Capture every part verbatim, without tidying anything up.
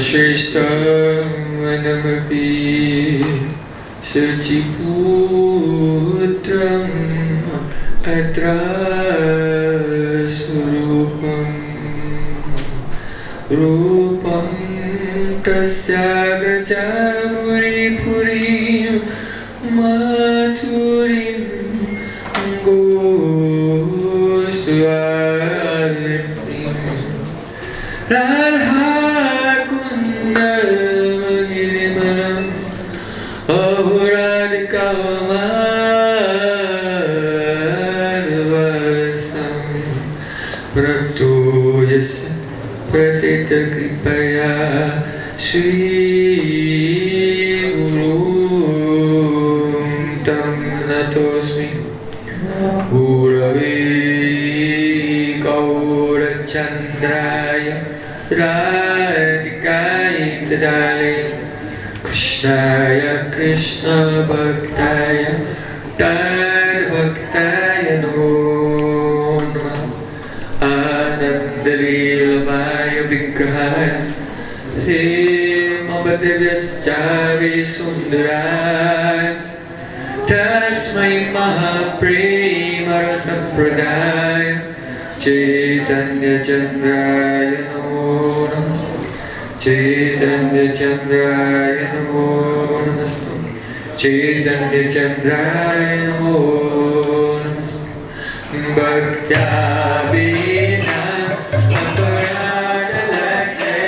Vashishthamanamapi Sachiputram Atra Surupam Rupam Tasyagraja Puri Puri Maturim Goswatim Radha Kunda Magirimanam Ahuradika Marvasam Prakto Yasya Pratita Kripaya Shri Gurum Tam Natosmi Gurave Gaurachandraya Radhikaya Tadale Krishnaya Krishna Bhaktaya Tad Bhaktaya Namo Namah Anandalilabhaya Vigrahaya He Mabhadevyatschavi Sundaraya Tasmai Mahaprema Rasapradaya Chaitanya Chandraya Namo Namaste Chaitanya Chandraya Namo Namaste Chaitanya Chandraya Namo Namaste Bhaktya Vina Aparada Lakse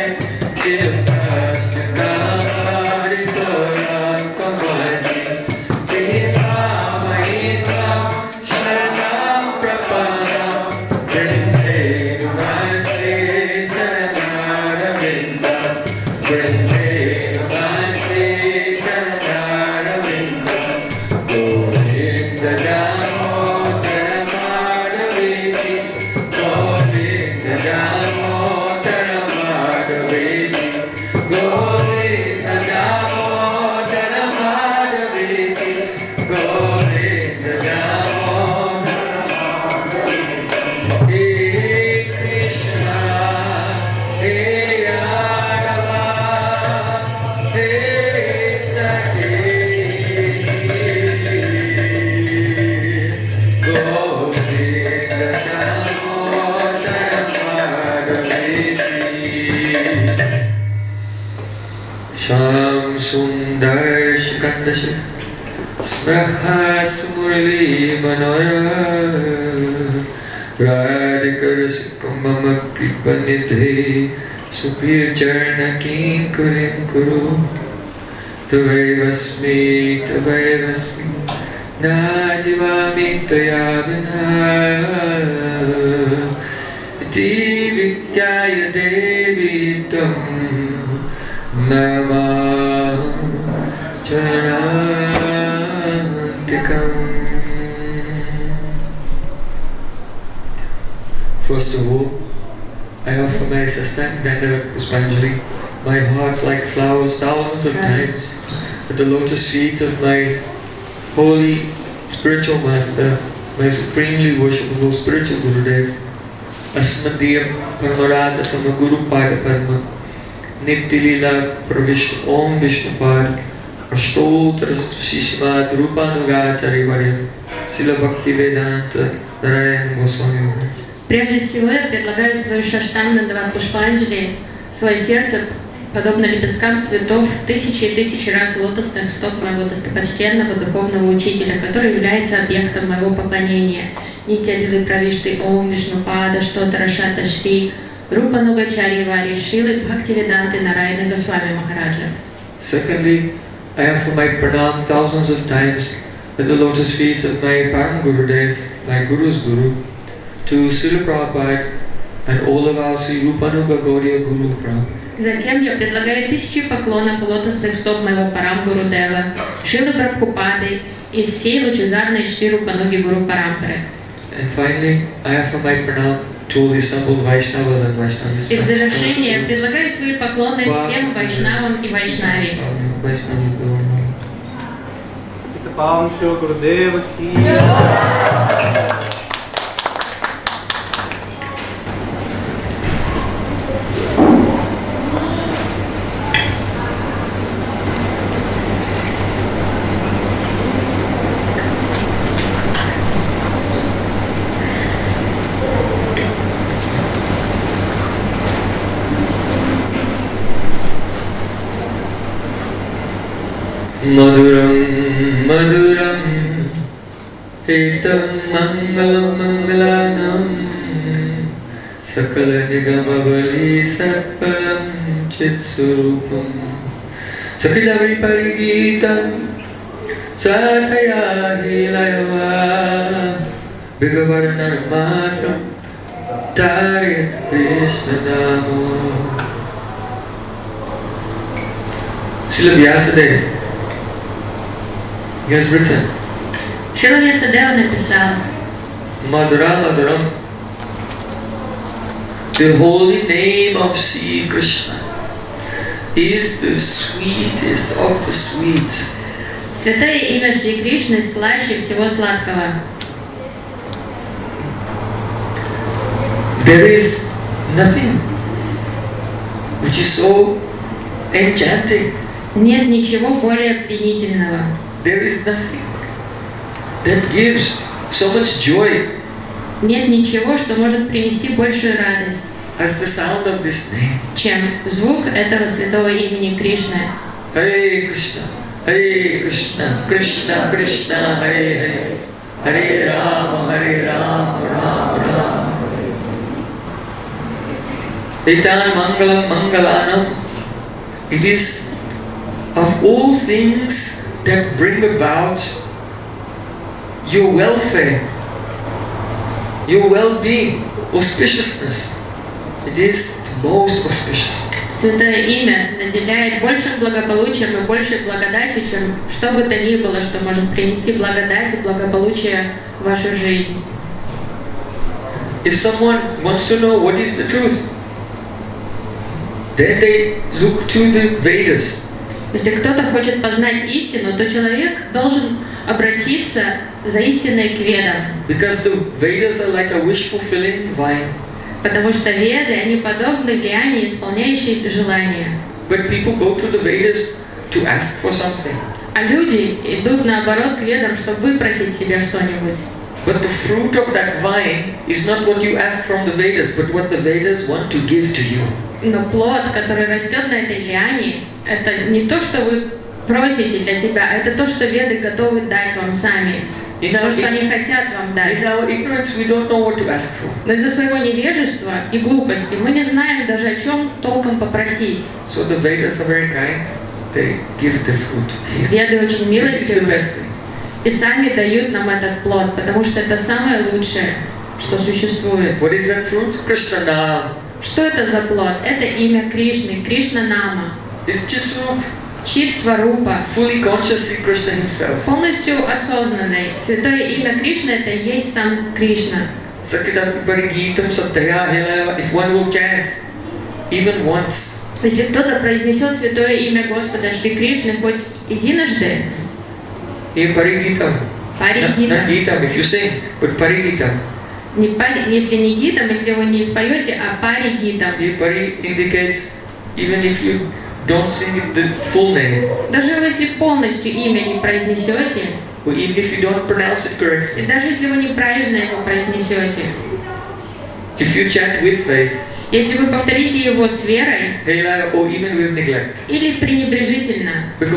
Chittastakari Tora Kamani Chita Mahita Sharanam Prapana Prince Namaste Chanara Vinda Prince Namaste Chanara Vinda Govinda Damodara Madhaveti Govinda Damodara Madhaveti Govinda Damodara Madhaveti Govinda Damodara Madhaveti He Krishna He Radha He Sati Govinda Damodara Madhaveti Sham Sundar Shikandashi Smraha Smurli Manora Radhikar Sikamama Kripanidhe Supir Charna Kin Kurim Kuru Tavayvasmi Tavayvasmi Najivami Tayavina Divikyaya Devi Tam Namah Charantikam. First of all, I offer my Sastang Dandavat Puspanjali, my heart like flowers thousands of times, at the lotus feet of my holy spiritual master, my supremely worshipable spiritual Gurudev, Asmadiyam Paramarata Tama Guru Pada Padma, Nittilila Pravishnu Om Vishnupad, Ashtotra Shishimad Rupanugacharya Varya, Sila Bhakti Vedanta Narayana Goswami Maharaj. Прежде всего я предлагаю свою Шаштанг Дандават Пушпанджали, свое сердце, подобно лепесткам цветов, тысячи и тысячи раз лотосных стоп моего достопочтенного духовного учителя, который является объектом моего поклонения. Нитья Правишты Ом Вишнупада, Штотара Шата Шри, Рупа Нугачарья Вари, Шрилы Бхактивиданты Нараяна Госвами Махараджа. Secondly, I offer my pranam thousands of times at the lotus feet of my Param Gurudev, my Guru's Guru, to Srila Prabhupada and all of our Sri Rupanuga Gaudiya Guru Prabhupada. Затем я предлагаю тысячи поклонов лотосных стоп моего Парам Гурудева, Шрилы Прабхупады и всей лучезарной Шри Рупануги Гуру Парампары. And finally, I offer my pranam to all the assembled Vaishnavas and Vaishnavis. И в завершение предлагаю свои поклоны всем Вайшнавам и Вайшнави. Павам Шри Гурудева ки. Maduram Maduram Hitam Mangalam Mangalanam Sakala Nigamavali Sarpalam Chitsurupam Sakilavi Parigitam Sataya Hilayava Bhagavarana Matram Tarit Krishna Namo. Srila Vyasadeva, he has written Шрила Вьясадева написал Madhura Madhuram, the holy name of Sri Krishna is the sweetest of the sweet. Святое имя Шри Кришны слаще всего сладкого. There is nothing which is so enchanting. Нет ничего более пленительного. There is nothing that gives so much joy Нет ничего, что может принести большую радость, as the sound of this name. чем звук этого святого имени Кришны. Hare Krishna, Hare Krishna, Krishna Krishna, Hare Hare, Hare Rama, Hare Rama, Rama Rama. Etan Mangalam Mangalanam. It is of all things that bring about your welfare, your well-being, auspiciousness. It is the most auspicious. Святое имя наделяет большим благополучием и большей благодатью, чем что бы то ни было, что может принести благодать и благополучие в вашу жизнь. If someone wants to know what is the truth, then they look to the Vedas. Если кто-то хочет познать истину, то человек должен обратиться за истиной к Ведам. Because the Vedas are like a wish-fulfilling vine. Потому что Веды, они подобны лиане, исполняющей желания. But people go to the Vedas to ask for something. А люди идут наоборот к Ведам, чтобы выпросить себе что-нибудь. But the fruit of that vine is not what you ask from the Vedas, but what the Vedas want to give to you. Но плод, который растет на этой лиане, это не то, что вы просите для себя, это то, что Веды готовы дать вам сами. In То, our, что они in, хотят вам дать. in our ignorance, we don't know what to ask for. Но из-за своего невежества и глупости мы не знаем даже, о чем толком попросить. So the Vedas are very kind. They give the fruit. Веды очень This is the милостивы best thing. и сами дают нам этот плод, потому что это самое лучшее, что существует. What is that fruit? Krishna Nam. Что это за плод? Это имя Кришны, Кришна Нама. It's Chitswarup. Чит Сварупа, Fully conscious in Krishna himself. полностью осознанный. Святое имя Кришны это и есть сам Кришна. Sakidam Parigitam Sattaya Hilaya. If one will chant even once, Если кто-то произнесет святое имя Господа Шри Кришны хоть единожды, here Parigitam. Пари Not, Гитам, not Gitam if you sing, but Parigitam. не пари, если не Гитам, если вы не споете, а Пари Гитам. Here Pari indicates even if you don't sing it the full name, Даже если полностью имя не произнесете, or even if you don't pronounce it correctly, и даже если вы неправильно его произнесете, if you chant with faith, если вы повторите его с верой Hilaya, or even with neglect, или пренебрежительно,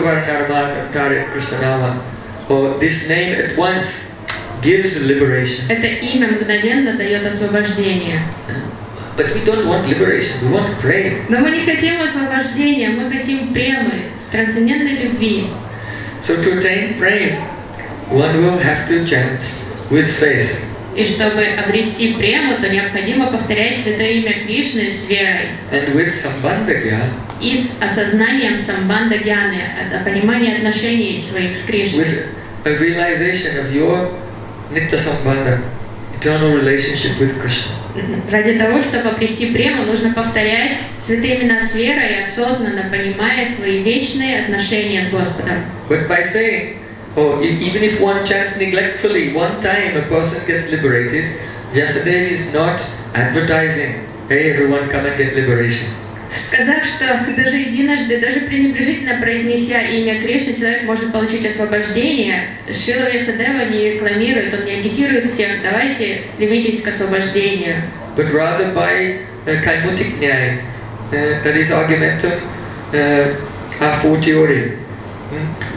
or this name at once gives liberation. это имя мгновенно дает освобождение. But we don't want liberation, we want to pray. Но мы не хотим освобождения, мы хотим премы, трансцендентной любви. So to attain prema, one will have to chant with faith. И чтобы обрести прему, то необходимо повторять святое имя Кришны с верой And with sambandha jnana, и с осознанием самбанда гьяны, о понимании отношений своих с Кришной. with a realization of your nitya sambandha, eternal relationship with Krishna. Ради того, чтобы обрести прему, нужно повторять святые имена с верой, осознанно понимая свои вечные отношения с Господом. But by saying, oh, e- even if one chants neglectfully, one time a person gets liberated, Vyasadeva is not advertising, hey everyone come and get liberation. Сказав, что даже единожды, даже пренебрежительно произнеся имя Кришны, человек может получить освобождение, Шрила Вьясадева не рекламирует, он не агитирует всех, давайте стремитесь к освобождению. But rather by uh, kaimutik nyaya, uh, that is argumentum uh, a fortiori. Hmm?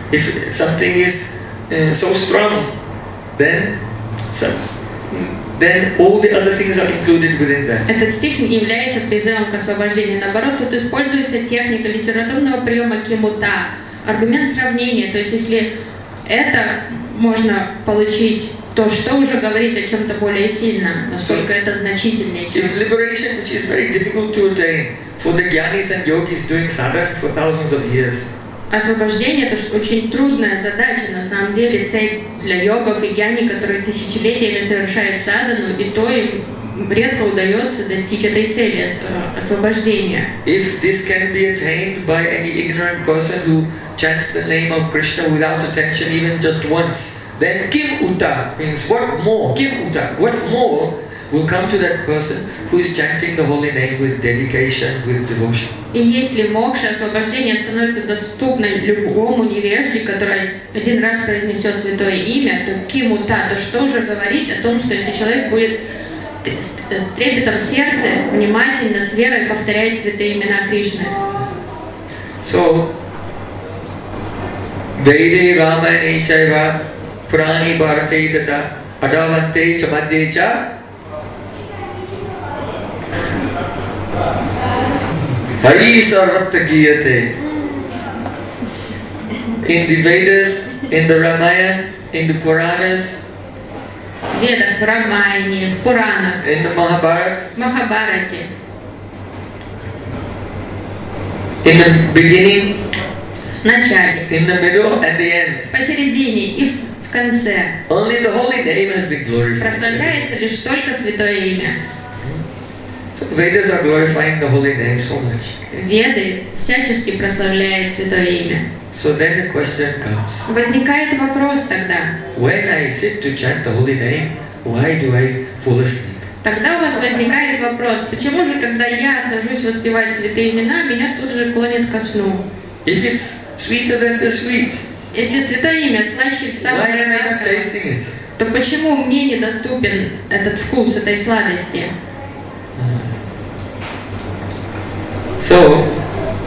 if something is uh, so strong, then some, then all the other things are included within that. Этот стих не является призывом к освобождению. Наоборот, тут используется техника литературного приема кимута, аргумент сравнения. То есть, если это можно получить, то что уже говорить о чем-то более сильном, насколько so, это значительнее, чем... If liberation, which is very difficult to attain, for the gyanis and yogis doing sadhana for thousands of years. Освобождение – это очень трудная задача, на самом деле, цель для йогов и гьяни, которые тысячелетиями совершают садану, и то им редко удается достичь этой цели – освобождения. If this can be attained by any ignorant person who chants the name of Krishna without attention even just once, then kim uta means what more, kim uta, what more will come to that person who is chanting the holy name with dedication, with devotion. И если мокша, освобождение становится доступно любому невежде, который один раз произнесет святое имя, то кимута, то что уже говорить о том, что если человек будет с трепетом в сердце, внимательно, с верой повторять святые имена Кришны. So, Vede Ramane Chaiva Purani Bharate Tata Adavante Chamadye Cha Hari Sarvatra Giyate. In the Vedas, in the Ramayana, in the Puranas, в Ведах, в Рамайне, в Пуранах, in the Mahabharata, в Махабхарате, in the beginning, в начале, in the middle, and the end. посередине и в конце. Only the holy name has been glorified. Прославляется лишь только святое имя. So Vedas are glorifying the holy name so much. Веды всячески прославляют святое имя. So then the question comes. Возникает вопрос тогда. When I sit to chant the holy name, why do I fall asleep? Тогда у вас возникает вопрос, почему же, когда я сажусь воспевать святые имена, меня тут же клонит ко сну? If it's sweeter than the sweet, если святое имя слаще самого сладкого, то почему мне недоступен этот вкус этой сладости? So,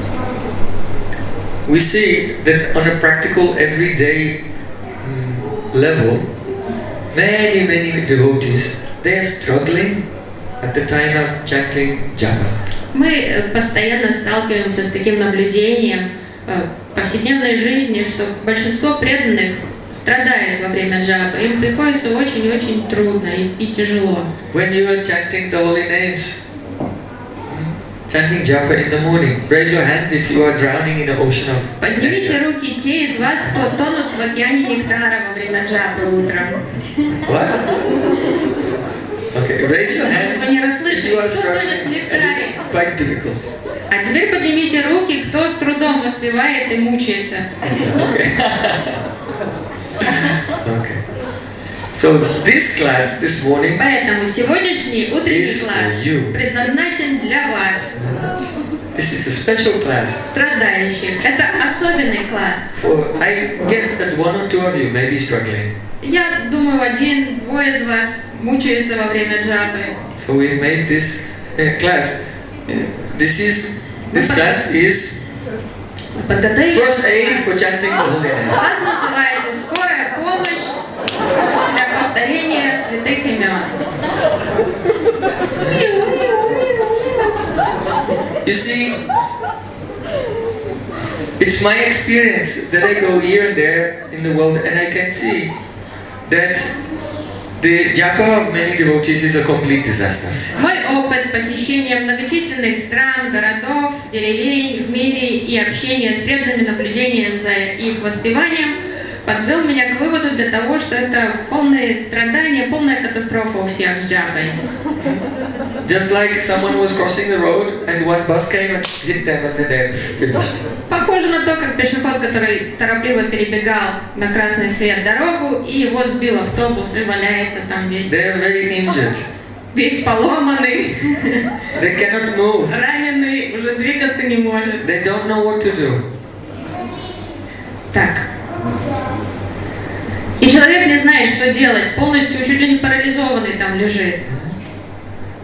we see that on a practical, everyday um, level, many, many devotees, they are struggling at the time of chanting japa. Мы постоянно сталкиваемся с таким наблюдением в повседневной жизни, что большинство преданных страдает во время джапы. Им приходится очень-очень трудно и, и тяжело. When you are chanting the holy names, chanting japa in the morning, raise your hand if you are drowning in an ocean of nectar. Поднимите руки те из вас, кто тонут в океане нектара во время джапы утром. What? Okay, raise your hand Вы не расслышали, if you are кто тонет в struggling, and нектаре. it's quite difficult. А теперь поднимите руки, кто с трудом воспевает и мучается. Okay. Okay. So this class this morning Поэтому сегодняшний утренний is класс for you. предназначен для вас, This is a special class. страдающих. Это особенный класс. For I guess that one or two of you may be struggling. Я думаю, один-двое из вас мучаются во время джапы. So we've made this uh, class. Uh, this is this class is Подготовили. first aid for chanting the holy name. Класс называется «Скорая помощь для повторения святых имен». You see, it's my experience that I go here and there in the world, and I can see that the japa of many devotees is a complete disaster. Мой опыт посещения многочисленных стран, городов, деревень в мире и общения с преданными, наблюдения за их воспеванием подвел меня к выводу для того, что это полное страдание, полная катастрофа у всех с джапой. Just like someone was crossing the road and one bus came and hit them and then they're finished. Похоже на то, как пешеход, который торопливо перебегал на красный свет дорогу, и его сбил автобус и валяется там весь. They're very injured. Весь поломанный, They cannot move. раненый, уже двигаться не может. They don't know what to do. Так. И человек не знает, что делать, полностью чуть ли не парализованный там лежит.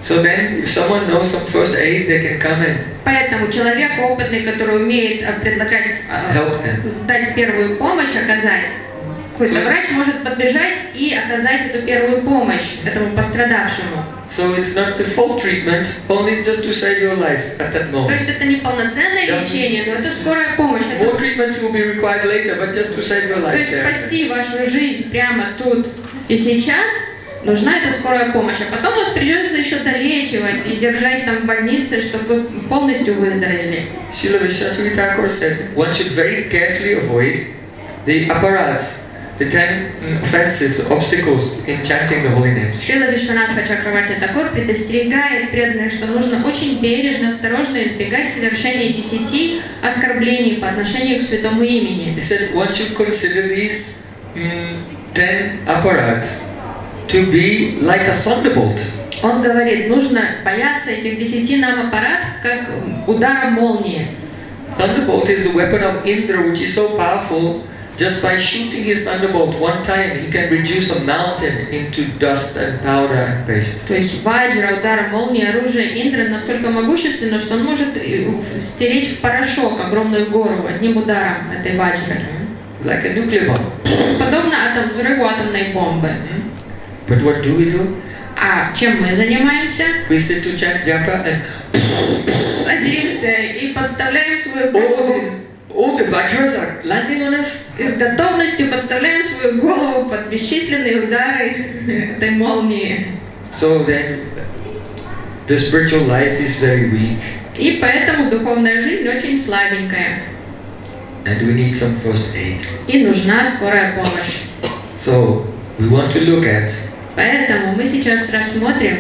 So then, if someone knows some first aid, they can come and Поэтому человек опытный, который умеет э, предлагать, э, help them. дать первую помощь, оказать, какой-то So- врач может подбежать и оказать эту первую помощь этому пострадавшему. So it's not the full treatment, only it's just to save your life at that То moment. есть это не полноценное Да. лечение, но это скорая помощь. Это More treatments will be required later, but just to save your То life. есть there. спасти вашу жизнь прямо тут и сейчас нужна эта скорая помощь. А потом вас придется еще долечивать и держать там в больнице, чтобы вы полностью выздоровели. Srila Vishwanath Thakur said one should very carefully avoid the apparats, the ten offenses, obstacles in chanting the holy names. Шрила Вишванатха Чакраварти Такур предостерегает преданных, что нужно очень бережно, осторожно избегать совершения десяти оскорблений по отношению к святому имени. He said one should consider these mm, ten apparats to be like a thunderbolt. Он говорит, нужно бояться этих десяти нам аппарат, как удара молнии. Thunderbolt is the weapon of Indra, which is so powerful. Just by shooting his thunderbolt one time, he can reduce a mountain into dust and powder and paste. То есть ваджра, удар молнии, оружие Индры настолько могущественно, что он может стереть в порошок огромную гору одним ударом этой ваджры. Like a nuclear bomb. Подобно атом, взрыву атомной бомбы. But what do we do? А чем мы занимаемся? We sit to chant japa and Садимся и подставляем свою oh, голову. the, oh, the vajras are landing on us. И с готовностью подставляем свою голову под бесчисленные удары этой молнии. So then, the spiritual life is very weak, И поэтому духовная жизнь очень слабенькая. and we need some first aid. И нужна скорая помощь. So we want to look at Поэтому мы сейчас рассмотрим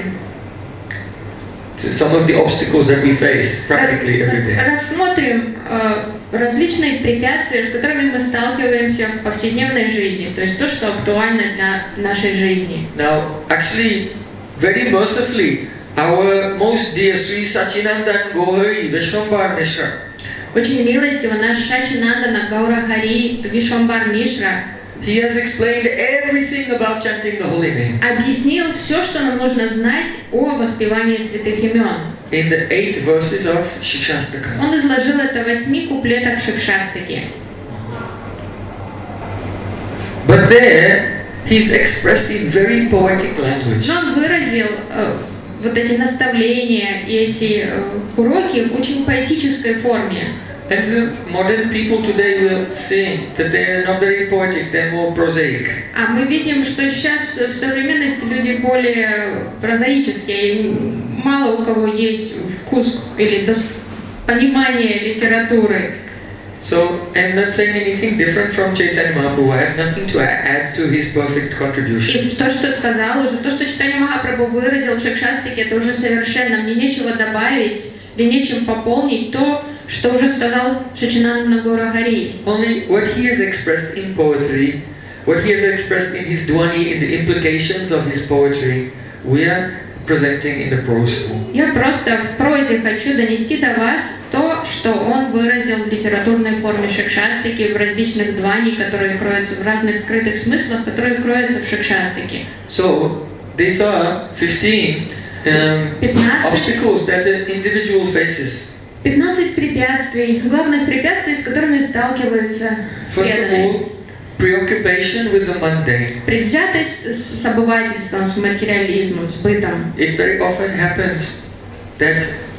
to some of the obstacles that we face practically every day. Рассмотрим э, различные препятствия, с которыми мы сталкиваемся в повседневной жизни, то есть то, что актуально для нашей жизни. Now, actually, very mercifully, our most dear Sri Sachinandan Gohari Vishwambar Mishra, Очень милостиво наш Шачинандана Гаура Хари Вишвамбар Мишра he has explained everything about chanting the holy name объяснил все, что нам нужно знать о воспевании святых имен. in the eight verses of Shikshastaka. Он изложил это в восьми куплетах Шикшастаки. But there, he's expressed in very poetic language. Но он выразил э, вот эти наставления и эти э, уроки в очень поэтической форме. And the modern people today will say that they are not very poetic, they're more prosaic. А мы видим, что сейчас в современности люди более прозаические, и мало у кого есть вкус или дос- понимание литературы. So, I'm not saying anything different from Chaitanya Mahaprabhu. I have nothing to add to his perfect contribution. И то, что сказал уже, то, что Чайтанья Махапрабху выразил в Шикшастаке, это уже совершенно, мне нечего добавить или нечем пополнить то, что уже сказал Шачинандана Гаура Хари. Only what he has expressed in poetry, what he has expressed in his Dwani, in the implications of his poetry, we are presenting in the prose form. Я просто в прозе хочу донести до вас то, что он выразил в литературной форме Шикшастаки, в различных двани, которые кроются в разных скрытых смыслах, которые кроются в Шикшастаке. So, these are fifteen um, пятнадцать, obstacles that the individual faces. пятнадцать препятствий, главных препятствий, с которыми сталкиваются First of преданные. all, preoccupation with the mundane. Предвзятость с с обывательством, с материализмом, с бытом. It very often happens that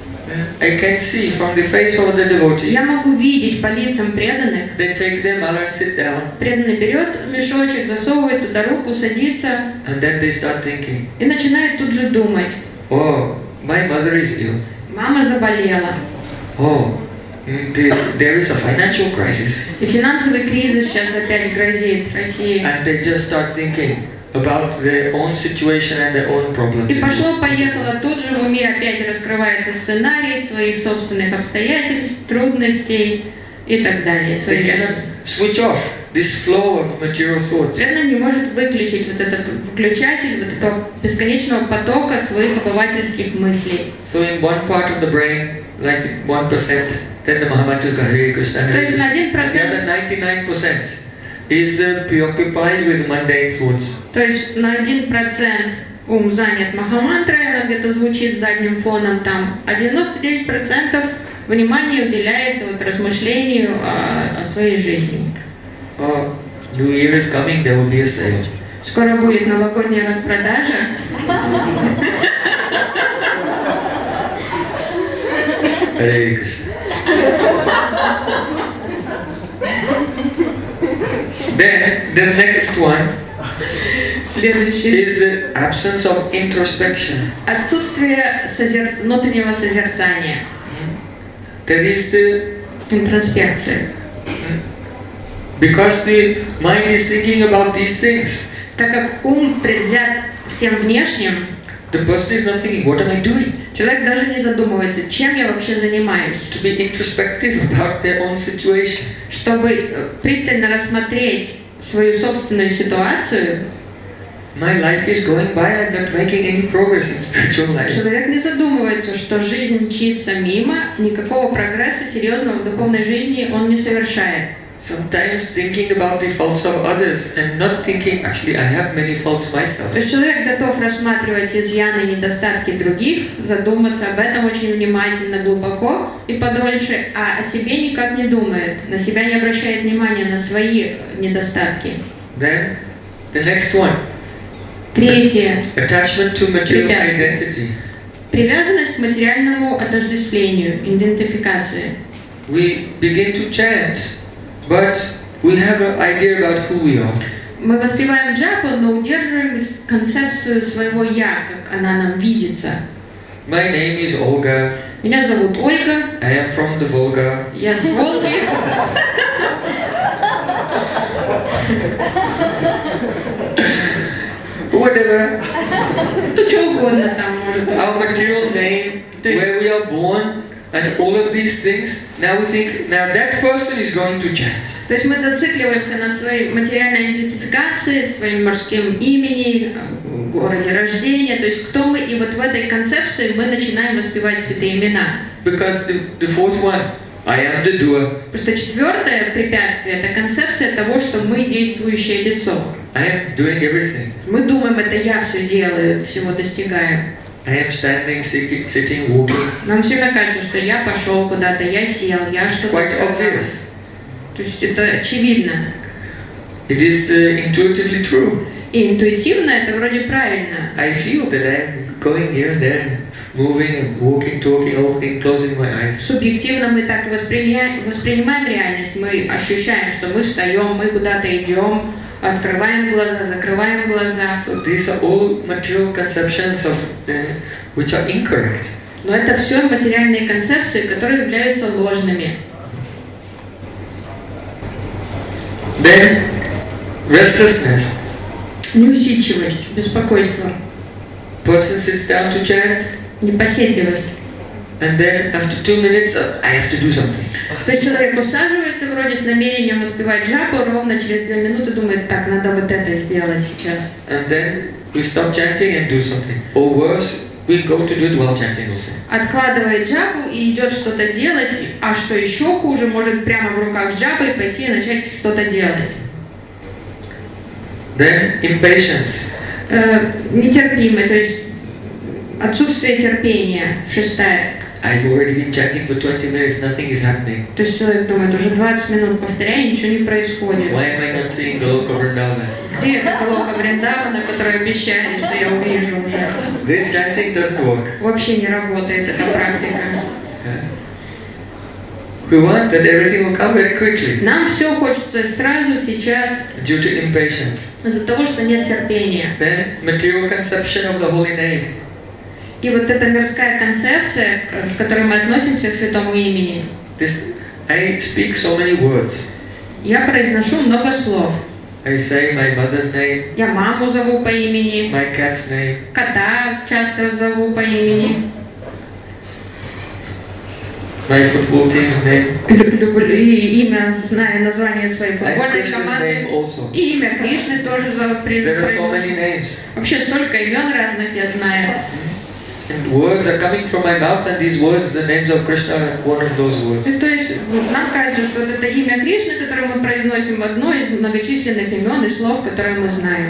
I can see from the face of the devotee, Я могу видеть по лицам преданных. they take their mala and sit down, Преданный берет мешочек, засовывает туда руку, садится and then they start thinking, и начинает тут же думать. oh, my mother is ill. Мама заболела. Oh, mm, the, there is a financial crisis. И финансовый кризис сейчас опять грозит России. And they just start thinking about their own situation and their own problems. И пошло-поехало, тут же в уме опять раскрывается сценарий своих собственных обстоятельств, трудностей и так далее. They своих cannot switch off this flow of material thoughts. Преданный не может выключить вот этот выключатель, вот этого бесконечного потока своих обывательских мыслей. So in one part of the brain, like one percent, then the Mahamantras go Hare Krishna, То Hare есть на Krishna. один The процент, other ninety-nine percent is uh, preoccupied with mundane thoughts. то есть на один процент ум занят махамантрой, она где-то звучит задним фоном там, а девяносто девять процентов внимания уделяется вот размышлению о, о своей жизни. Oh, New Year is coming, there will be a sale. Скоро будет новогодняя распродажа. Hare Krishna. Then the next one Следующий. is the absence of introspection. Отсутствие созер... внутреннего созерцания. There is the Интроспекция. because the mind is thinking about these things. Так как ум предвзят всем внешним, The person is not thinking, what am I doing? человек даже не задумывается, чем я вообще занимаюсь. To be introspective about their own situation. Чтобы пристально рассмотреть свою собственную ситуацию, My life is going by, I'm not making any progress in spiritual life. человек не задумывается, что жизнь мчится мимо, никакого прогресса серьезного в духовной жизни он не совершает. Sometimes thinking about the faults of others and not thinking, actually I have many faults myself. То есть человек готов рассматривать изъяны и недостатки других, задуматься об этом очень внимательно, глубоко и подольше, а о себе никак не думает, на себя не обращает внимания, на свои недостатки. Then the next one, Третье. attachment to material Препятствие. identity. Привязанность к материальному отождествлению, идентификации. We begin to chant, but we have an idea about who we are. Мы воспеваем джапу, но удерживаем концепцию своего «я», как она нам видится. My name is Olga. Меня зовут Ольга, I am from the Volga. я с Волги. Whatever. Ну, что угодно там может быть. Our material name, То есть- where we are born, and all of these things. Now we think, now that person is going to chant. То есть мы зацикливаемся на своей материальной идентификации, своим морским имени, городе рождения, то есть кто мы, и вот в этой концепции мы начинаем воспевать святые имена. Because the, the fourth one, I am the doer. Просто четвертое препятствие – это концепция того, что мы действующее лицо. I am doing everything. Мы думаем, это я все делаю, всего достигаю. I am standing, sitting, sitting, walking. Нам все время кажется, что я пошел куда-то, я сел, я It's что-то quite сказал. obvious. То есть это очевидно. It is uh, intuitively true. И интуитивно это вроде правильно. I feel that I am going here and there, moving and walking, talking, opening, closing my eyes. Субъективно мы так воспринимаем, воспринимаем реальность. Мы ощущаем, что мы встаем, мы куда-то идем, открываем глаза, закрываем глаза. So these are all material conceptions of uh, which are incorrect. Но это все материальные концепции, которые являются ложными. Then restlessness. Неусидчивость, беспокойство, Person sits down to chant, непоседливость. and then after two minutes, uh, I have to do something. То есть человек усаживается вроде с намерением воспевать джапу, ровно через две минуты думает, так, надо вот это сделать сейчас. And then we stop chanting and do something. Or worse, we go to do it while chanting also. Откладывает джапу и идет что-то делать, а что еще хуже, может прямо в руках с джапой пойти и начать что-то делать. Then impatience. Э, нетерпимый, то есть отсутствие терпения, шестая. I've already been chanting for twenty minutes, nothing is happening. То есть человек думает, уже двадцать минут повторяю, ничего не происходит. Why am I not seeing Goloka Vrindavan? Где эта Галока Вриндавана, которую обещали, что я увижу уже? This chanting doesn't work. Вообще не работает эта практика. We want that everything will come very quickly Нам все хочется сразу, сейчас, due to impatience. из-за того, что нет терпения. Then material conception of the holy name. И вот эта мирская концепция, с которой мы относимся к святому имени. This I speak so many words. Я произношу много слов. I say my mother's name, Я маму зову по имени, my cat's name, кота часто зову по имени, my football team's name, Лю- люблю и имя, знаю название своей and футбольной Krishna's команды. name also. И имя Кришны тоже зову There are so many произношу. names. Вообще столько имен разных я знаю. And words are coming from my mouth, and these words, the names of Krishna are one of those words. И то есть вот нам кажется, что вот это имя Кришны, которое мы произносим, одно из многочисленных имен и слов, которые мы знаем.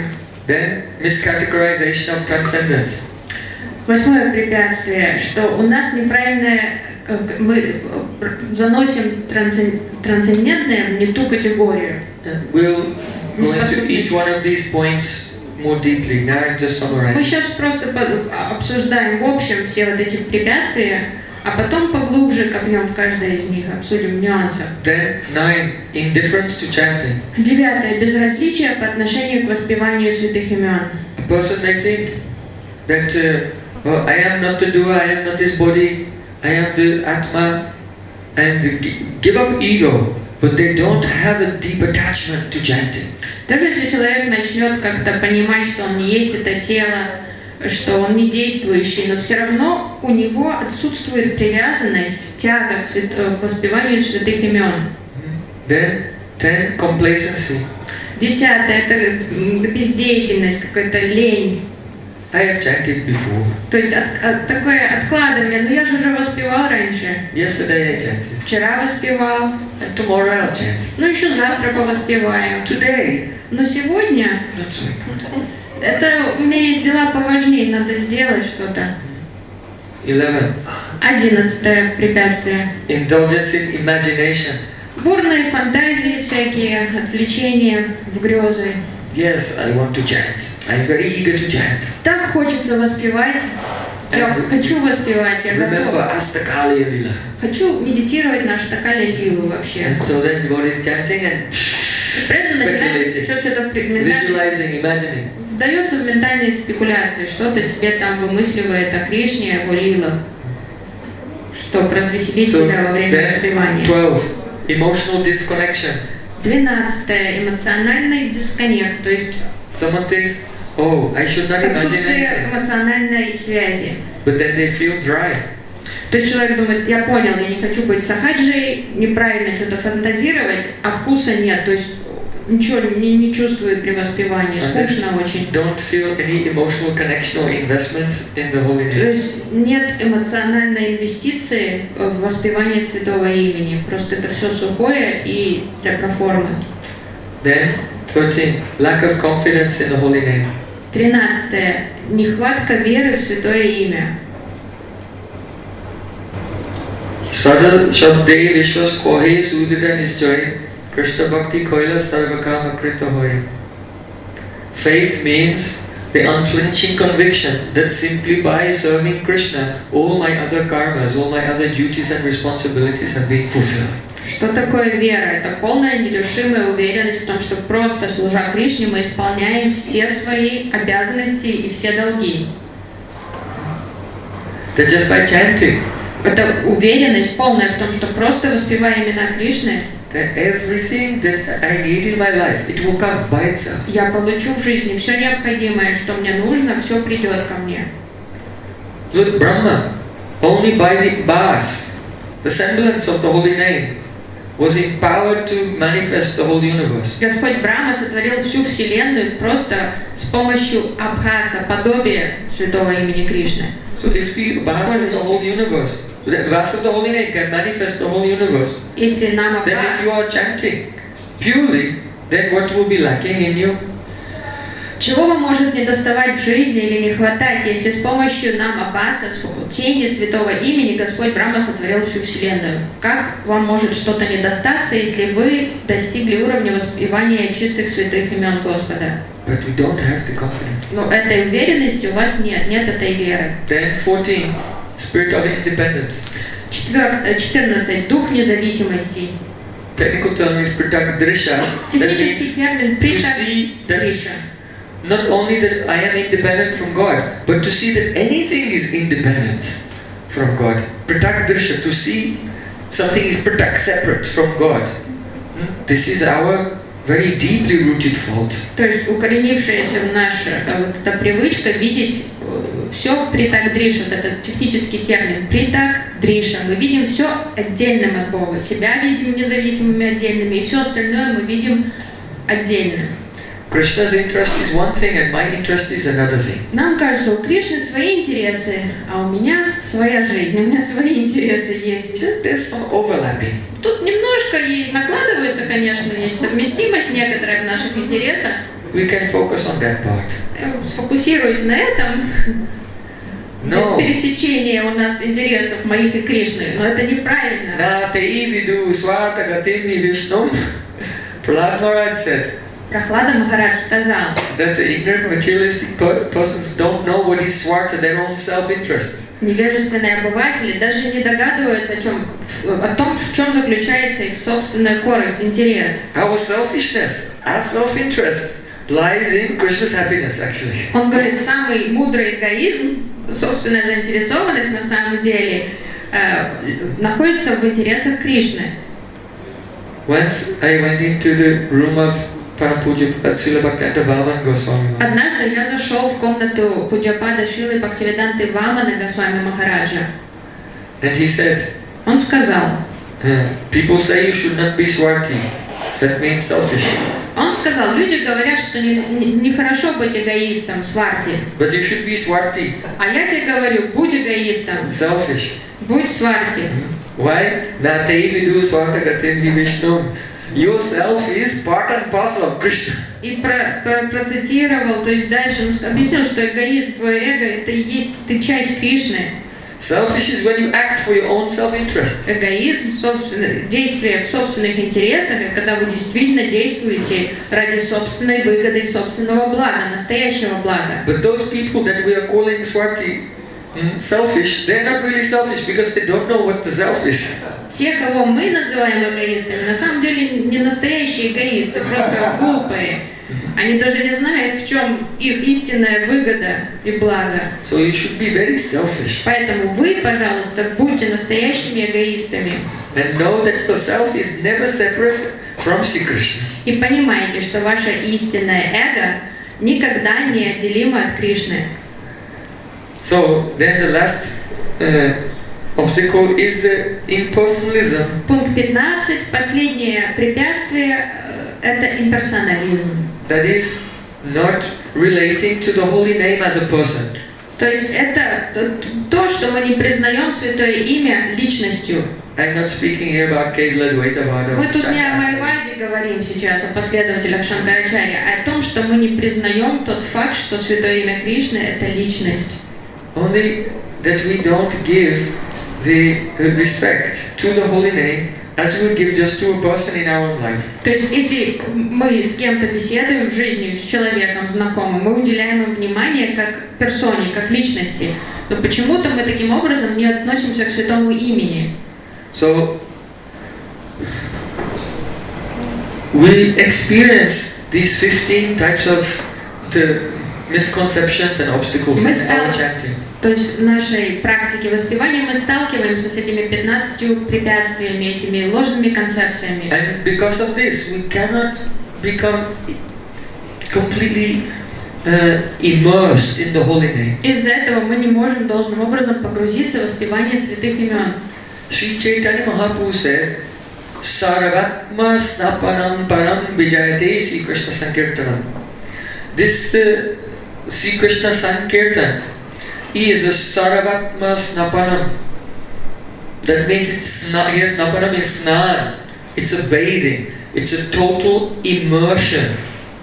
Then, miscategorization of transcendence. Восьмое препятствие, что у нас неправильное, мы заносим трансцен- трансцендентное в не ту категорию. We'll go into each one of these points more deeply. Now I'm just Мы summarizing. сейчас просто обсуждаем в общем все вот эти препятствия, а потом поглубже копнем в каждое из них, обсудим нюансы. Then, nine, indifference to chanting. Девятое. Безразличие по отношению к воспеванию святых имен. A person may think that uh, oh, I am not the doer, I am not this body, I am the Atma, and g- give up ego, but they don't have a deep attachment to chanting. Даже если человек начнет как-то понимать, что он не есть это тело, что он не действующий, но все равно у него отсутствует привязанность, тяга к, свят... к воспеванию святых имен. Then, ten, complacency. Десятое – это бездеятельность, какая-то лень. I have chanted before. То есть от, от, такое откладывание. Ну я же уже воспевал раньше. Yesterday I chanted. Вчера воспевал. And tomorrow I'll chant. Ну еще завтра повоспеваю. Today, Но сегодня not so important. это у меня есть дела поважнее, надо сделать что-то. Eleven, Одиннадцатое препятствие. indulgence in imagination. Бурные фантазии всякие, отвлечения в грезы. Yes, I want to chant. I'm very eager to chant. Так хочется воспевать. Я хочу воспевать, я Remember готова. Astakaliya Lila. Хочу медитировать на Аштакалия Лилу вообще. And so then God is chanting and При этом начинает Speculating. все что-то при- ментально- visualizing, imagining. вдается в ментальные спекуляции, что-то себе там вымысливает о Кришне, о его лилах, чтобы развеселить So себя во время then, воспевания. twelve, emotional disconnection. Двенадцатое. Эмоциональный дисконнект, то есть Someone thinks, oh, I should not imagine отсутствие anything. эмоциональной связи. But then they feel dry. То есть человек думает, я понял, я не хочу быть сахаджей, неправильно что-то фантазировать, а вкуса нет, то есть ничего не, не чувствует при воспевании, скучно очень. Don't feel any emotional connection or investment in the holy То name. есть нет эмоциональной инвестиции в воспевание святого имени, просто это все сухое и для проформы. Then, thirteen, lack of confidence in the holy name. Тринадцатое. Нехватка веры в святое имя. Sada Shabde Vishwas Kohe Sudita Nishchoy Krishna Bhakti Koila Sarvakama Krita Hoy. Faith means the unflinching conviction that simply by serving Krishna, all my other karmas, all my other duties and responsibilities have been fulfilled. Что такое вера? Это полная нерушимая уверенность в том, что просто служа Кришне мы исполняем все свои обязанности и все долги. That just by chanting, Это уверенность полная в том, что просто воспевая имена Кришны, that everything that I need in my life, it will come by itself. я получу в жизни все необходимое, что мне нужно, все придет ко мне. Look, Brahma, only by the Bas, the semblance of the holy name, was empowered to manifest the whole universe. Господь Брахма сотворил всю Вселенную просто с помощью абхаса, подобия святого имени Кришны. So if the Bas of the whole universe, the Bas of the holy name can manifest the whole universe, Если нам then if you абхас, are chanting purely, then what will be lacking in you? чего вам может не доставать в жизни или не хватать, если с помощью нам абхаса, с тени святого имени Господь Брахма сотворил всю Вселенную? Как вам может что-то не достаться, если вы достигли уровня воспевания чистых святых имен Господа? But we don't have the confidence. Но этой уверенности у вас нет, нет этой веры. Then fourteen, spirit of independence. Четвер- четырнадцать. Дух независимости. Technical term is pratagdrisha. That Технический means термин to see that притагдриша. not only that I am independent from God, but to see that anything is independent from God. Pratagdrisha, to see something is pratak, separate from God. Hmm? This is our very deeply rooted fault. То есть укоренившаяся в наша э, вот эта привычка видеть все притагдриша, вот этот технический термин притагдриша. Мы видим все отдельным от Бога, себя видим независимыми отдельными, и все остальное мы видим отдельным. Krishna's interest is one thing and my interest is another thing. Нам кажется, у Кришны свои интересы, а у меня своя жизнь, у меня свои интересы есть. There's some overlapping. Тут немножко немножко и накладываются, конечно, есть совместимость некоторая в наших интересах. We can focus on that part. Сфокусируюсь на этом. No. Пересечение у нас интересов моих и Кришны, но это неправильно. Na te vidu swarta gatini Vishnum. Prahlad Maharaj said Прохлада Махарадж сказал, that the ignorant materialistic persons don't know what is swarta, their own self-interest. невежественные обыватели даже не догадываются о, чем, о том, в чем заключается их собственная корысть, интерес. Our selfishness, our self-interest lies in Krishna's happiness actually. Он говорит, самый мудрый эгоизм, собственная заинтересованность на самом деле э, находится в интересах Кришны. Once I went into the room of Param Pujya Srila Bhaktivedanta Vamana Goswami. Однажды я зашел в комнату Пуджапада Шрилы Бхактивиданты Ваманы Госвами Махараджа. And he said, Он сказал, uh, people say you should not be swarti. That means selfish. Он сказал, люди говорят, что нехорошо не, не быть эгоистом, сварти. But you should be swarti. А я тебе говорю, будь эгоистом. Selfish. Будь сварти. Why? Na te vidu swarta gatini Vishnum. Yourself is part and parcel of Krishna. И про, про, процитировал, то есть дальше он объяснил, что эгоизм, твое эго, это и есть, ты часть Кришны. Selfish is when you act for your own self-interest. Эгоизм, действие в собственных интересах, когда вы действительно действуете ради собственной выгоды и собственного блага, настоящего блага. But those people that we are calling swarti, mm, selfish, they're not really selfish because they don't know what the self is. Те, кого мы называем эгоистами, на самом деле не настоящие эгоисты, просто глупые. Они даже не знают, в чем их истинная выгода и благо. So you should be very selfish. Поэтому вы, пожалуйста, будьте настоящими эгоистами. And know that yourself is never separate from Sri Krishna. И понимайте, что ваше истинное эго никогда не отделимо от Кришны. So then the last uh, obstacle is the impersonalism. Пункт пятнадцать. Последнее препятствие – это имперсонализм. That is not relating to the holy name as a person. То есть это то, что мы не prизнаем святое имя личностью. I'm not speaking here about Kevala Dvaitavada. Мы тут не о Майваде говорим сейчас, о последователях Шанкарачарьи, а о том, что мы не признаем тот факт, что святое имя Кришны – это личность. Only that we don't give the respect to the holy name as we would give just to a person in our own life. То есть, если мы с кем-то беседуем в жизни, с человеком знакомым, мы уделяем им внимание как персоне, как личности, но почему-то мы таким образом не относимся к святому имени. So we experience these fifteen types of the misconceptions and obstacles in our chanting. То есть в нашей практике воспевания мы сталкиваемся с этими пятнадцатью препятствиями, этими ложными концепциями. And because of this, we cannot become completely uh, immersed in the holy name. Из-за этого мы не можем должным образом погрузиться в воспевание святых имен. Sri Chaitanya Mahaprabhu said, Sarvatma Snapanam Param Vijayate Sri Krishna Sankirtanam. This uh, Sri Krishna Sankirtan is a Sarvatma Snapanam. That means it's not, here Snapanam is snan. It's a bathing. It's a total immersion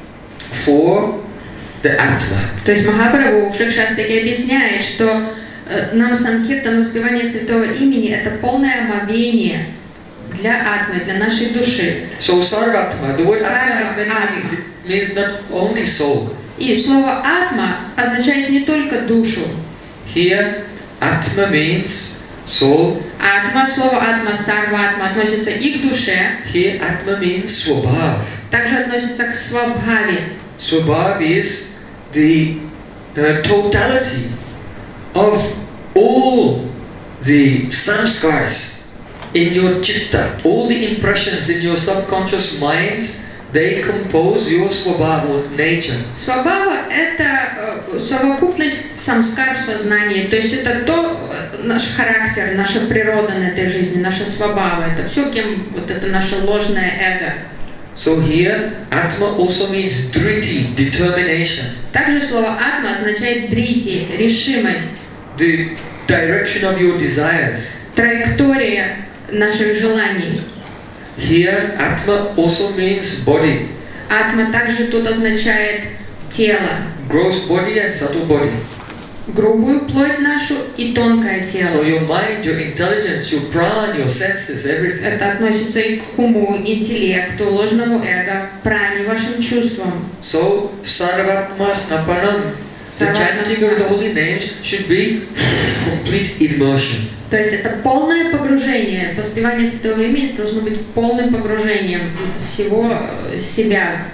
for the Atma. То есть Махапрабху в Шикшастаке объясняет, что нам Санкиртан, воспевание святого имени, это полное омовение для атмы, для нашей души. So Sarvatma, the word Atma has many meanings. It means not only soul. И слово атма означает не только душу. Here, Atma means soul. Атма, слово атма, сарватма относится и к душе. Here, Atma means Swabhav. Также относится к свабхаве. Swabhav is the uh, totality of all the samskars in your chitta, all the impressions in your subconscious mind, they compose your swabhava, or nature. Свабхава – это совокупность самскар в сознании, то есть это то, наш характер, наша природа на этой жизни, наша свабхава, это все, кем вот это наше ложное эго. So here, Atma also means driti, determination. Также слово атма означает дрити, решимость. The direction of your desires. Траектория наших желаний. Here, Atma also means body. Атма также тут означает тело. Gross body and subtle body. Грубую плоть нашу и тонкое тело. So your mind, your intelligence, your prana, your senses, everything. Это относится и к уму, интеллекту, ложному эго, пране, вашим чувствам. So, Sarvatma Snapanam, the chanting of the holy names should be complete immersion. То есть это полное погружение. Воспевание Святого имени должно быть полным погружением всего себя.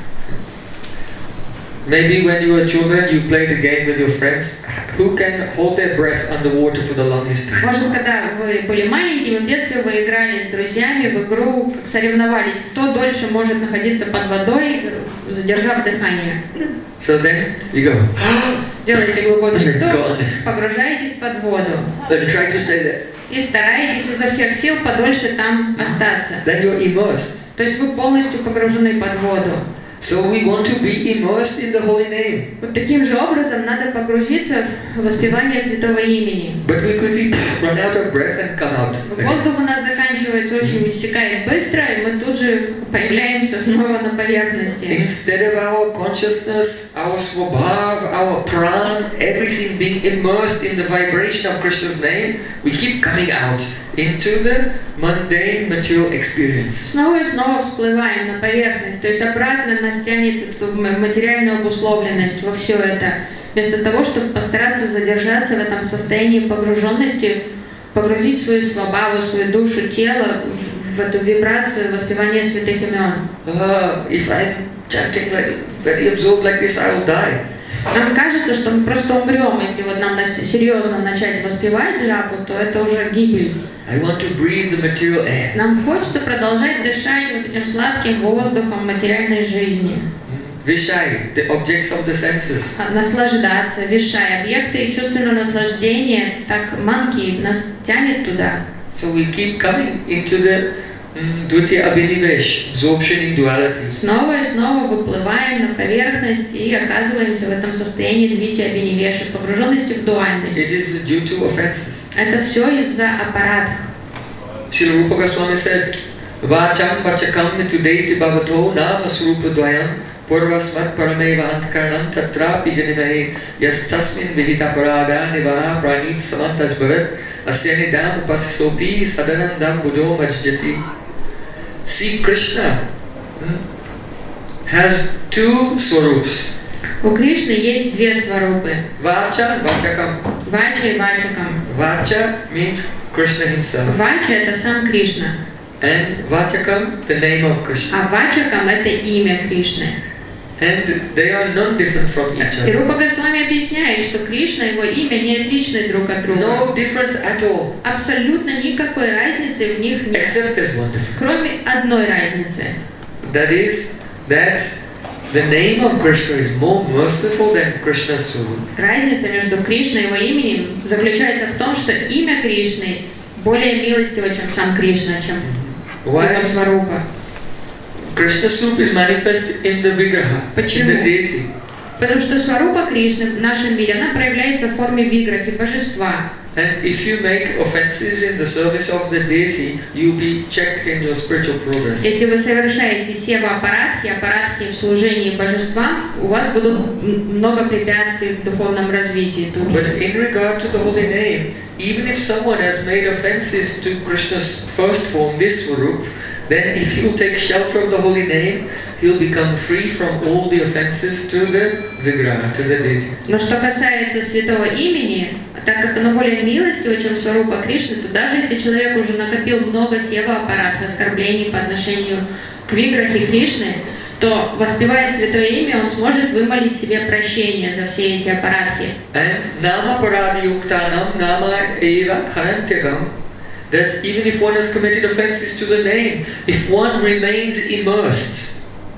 Maybe when you were children, you played a game with your friends. Who can hold their breath underwater for the longest time? Может, когда вы были маленькими, в детстве вы играли с друзьями в игру, как соревновались, кто дольше может находиться под водой, задержав дыхание. So then you go. Делайте глубокий вдох, погружаетесь под воду. And try to stay there. И стараетесь изо всех сил подольше там остаться. Then you're immersed. То есть вы полностью погружены под воду. So we want to be immersed in the holy name. Вот таким же образом надо погрузиться в воспевание Святого имени. But we quickly run out of breath and come out. Воздух у нас заканчивается, очень иссякает быстро, и мы тут же появляемся снова на поверхности. Instead of our consciousness, our swabhav, our pran, everything being immersed in the vibration of Krishna's name, we keep coming out into the mundane material experience. Снова и снова всплываем на поверхность, то есть обратно нас тянет в материальную обусловленность, во все это. Вместо того, чтобы постараться задержаться в этом состоянии погруженности, погрузить свою свабаву, свою душу, тело в эту вибрацию воспевания святых имен. Uh, if I'm chanting very, very absorbed like this, I will die. Нам кажется, что мы просто умрем, если вот нам серьезно начать воспевать джапу, то это уже гибель. I want to breathe the material air. Нам хочется продолжать дышать вот этим сладким воздухом материальной жизни. Vishai, the objects of the senses. Наслаждаться, вишай, объекты и чувственное наслаждение, так манки нас тянет туда. So we keep coming into the mm, Dvitiya Abhinivesh, absorption in duality. Снова и снова выплываем на поверхность и оказываемся в этом состоянии двити абинивеши, погруженности в дуальность. It is due to offenses. Это все из-за аппаратов. Srila Rupa Goswami said, Vacham vachakam nitudeiti bhavato nama srupa dvayam purvasmat parameva antkaranam tatrapi janimahe yastasmin vihita parada nivaha pranit samantas bhavat asyanidam upasisopi sadanandam buddho majjati. See, Krishna has two swarups. У Кришны есть две сварупы. Vacha, vachakam. Вача и вачакам. Vacha means Krishna himself. Вача — это сам Кришна. And vachakam, the name of Krishna. А вачакам — это имя Кришны. And they are non-different from each И other. Рупа Госвами объясняет, что Кришна и его имя не отличны друг от друга. No difference at all. Абсолютно никакой разницы в них нет. Except there's one difference. Кроме одной разницы. That is that the name of Krishna is more merciful than Krishna's Swarup. Разница между Кришной и его именем заключается в том, что имя Кришны более милостиво, чем сам Кришна, чем его Why? сварупа. Krishna's Swarup is manifest in the Vigraha, in Почему? the deity. Потому что сварупа Кришны в нашем мире, она проявляется в форме виграхи, божества. And if you make offenses in the service of the deity, you'll be checked in your spiritual progress. Если вы совершаете сева аппаратхи, аппаратхи в служении божествам, у вас будут много препятствий в духовном развитии тут же. But in regard to the holy name, even if someone has made offenses to Krishna's first form, this Swarup, then if he will take shelter of the holy name, he'll become free from all the offenses to the Vigraha, to the deity. Но что касается святого имени, так как оно более милостиво, чем сварупа Кришны, то даже если человек уже накопил много сева аппаратов, оскорблений по отношению к виграхе Кришны, то, воспевая святое имя, он сможет вымолить себе прощение за все эти аппаратхи. And nama paradiyuktanam nama eva harantyagam, that even if one has committed offenses to the name, if one remains immersed,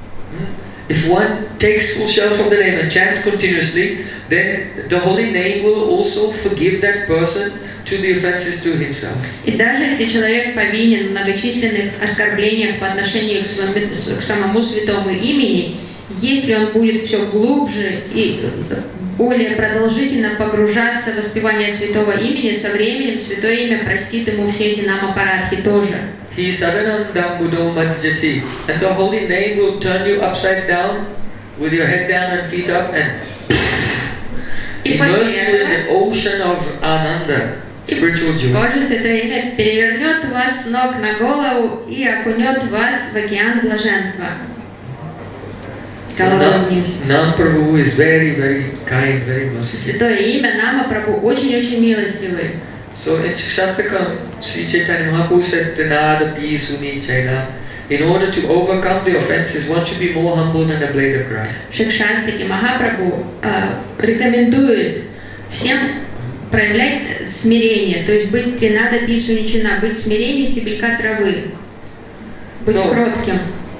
if one takes full shelter of the name and chants continuously, then the holy name will also forgive that person to the offenses to himself. И даже если человек повинен в многочисленных оскорблениях по отношению к, своему, к самому святому имени, если он будет все глубже и более продолжительно погружаться в воспевание святого имени, со временем святое имя простит ему все эти нам аппаратхи тоже. He saranandam buddho majjati. And the holy name will turn you upside down with your head down and feet up and immerse you in the ocean of ananda, spiritual joy. Божье святое имя перевернет вас с ног на голову и окунет вас в океан блаженства. So Nam Prabhu is very, very kind, very merciful. Святое имя Нама Прабху очень-очень милостивый. So in Shastakam, Sri Chaitanya Mahaprabhu said, Tanada pi suni chaina. In order to overcome the offenses, one should be more humble than a blade of grass. В Шикшастаке Махапрабху э, рекомендует всем проявлять смирение, то есть быть тринада пи суничина, быть смирением стебелька травы, быть so, кротким.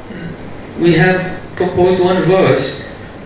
We have composed one verse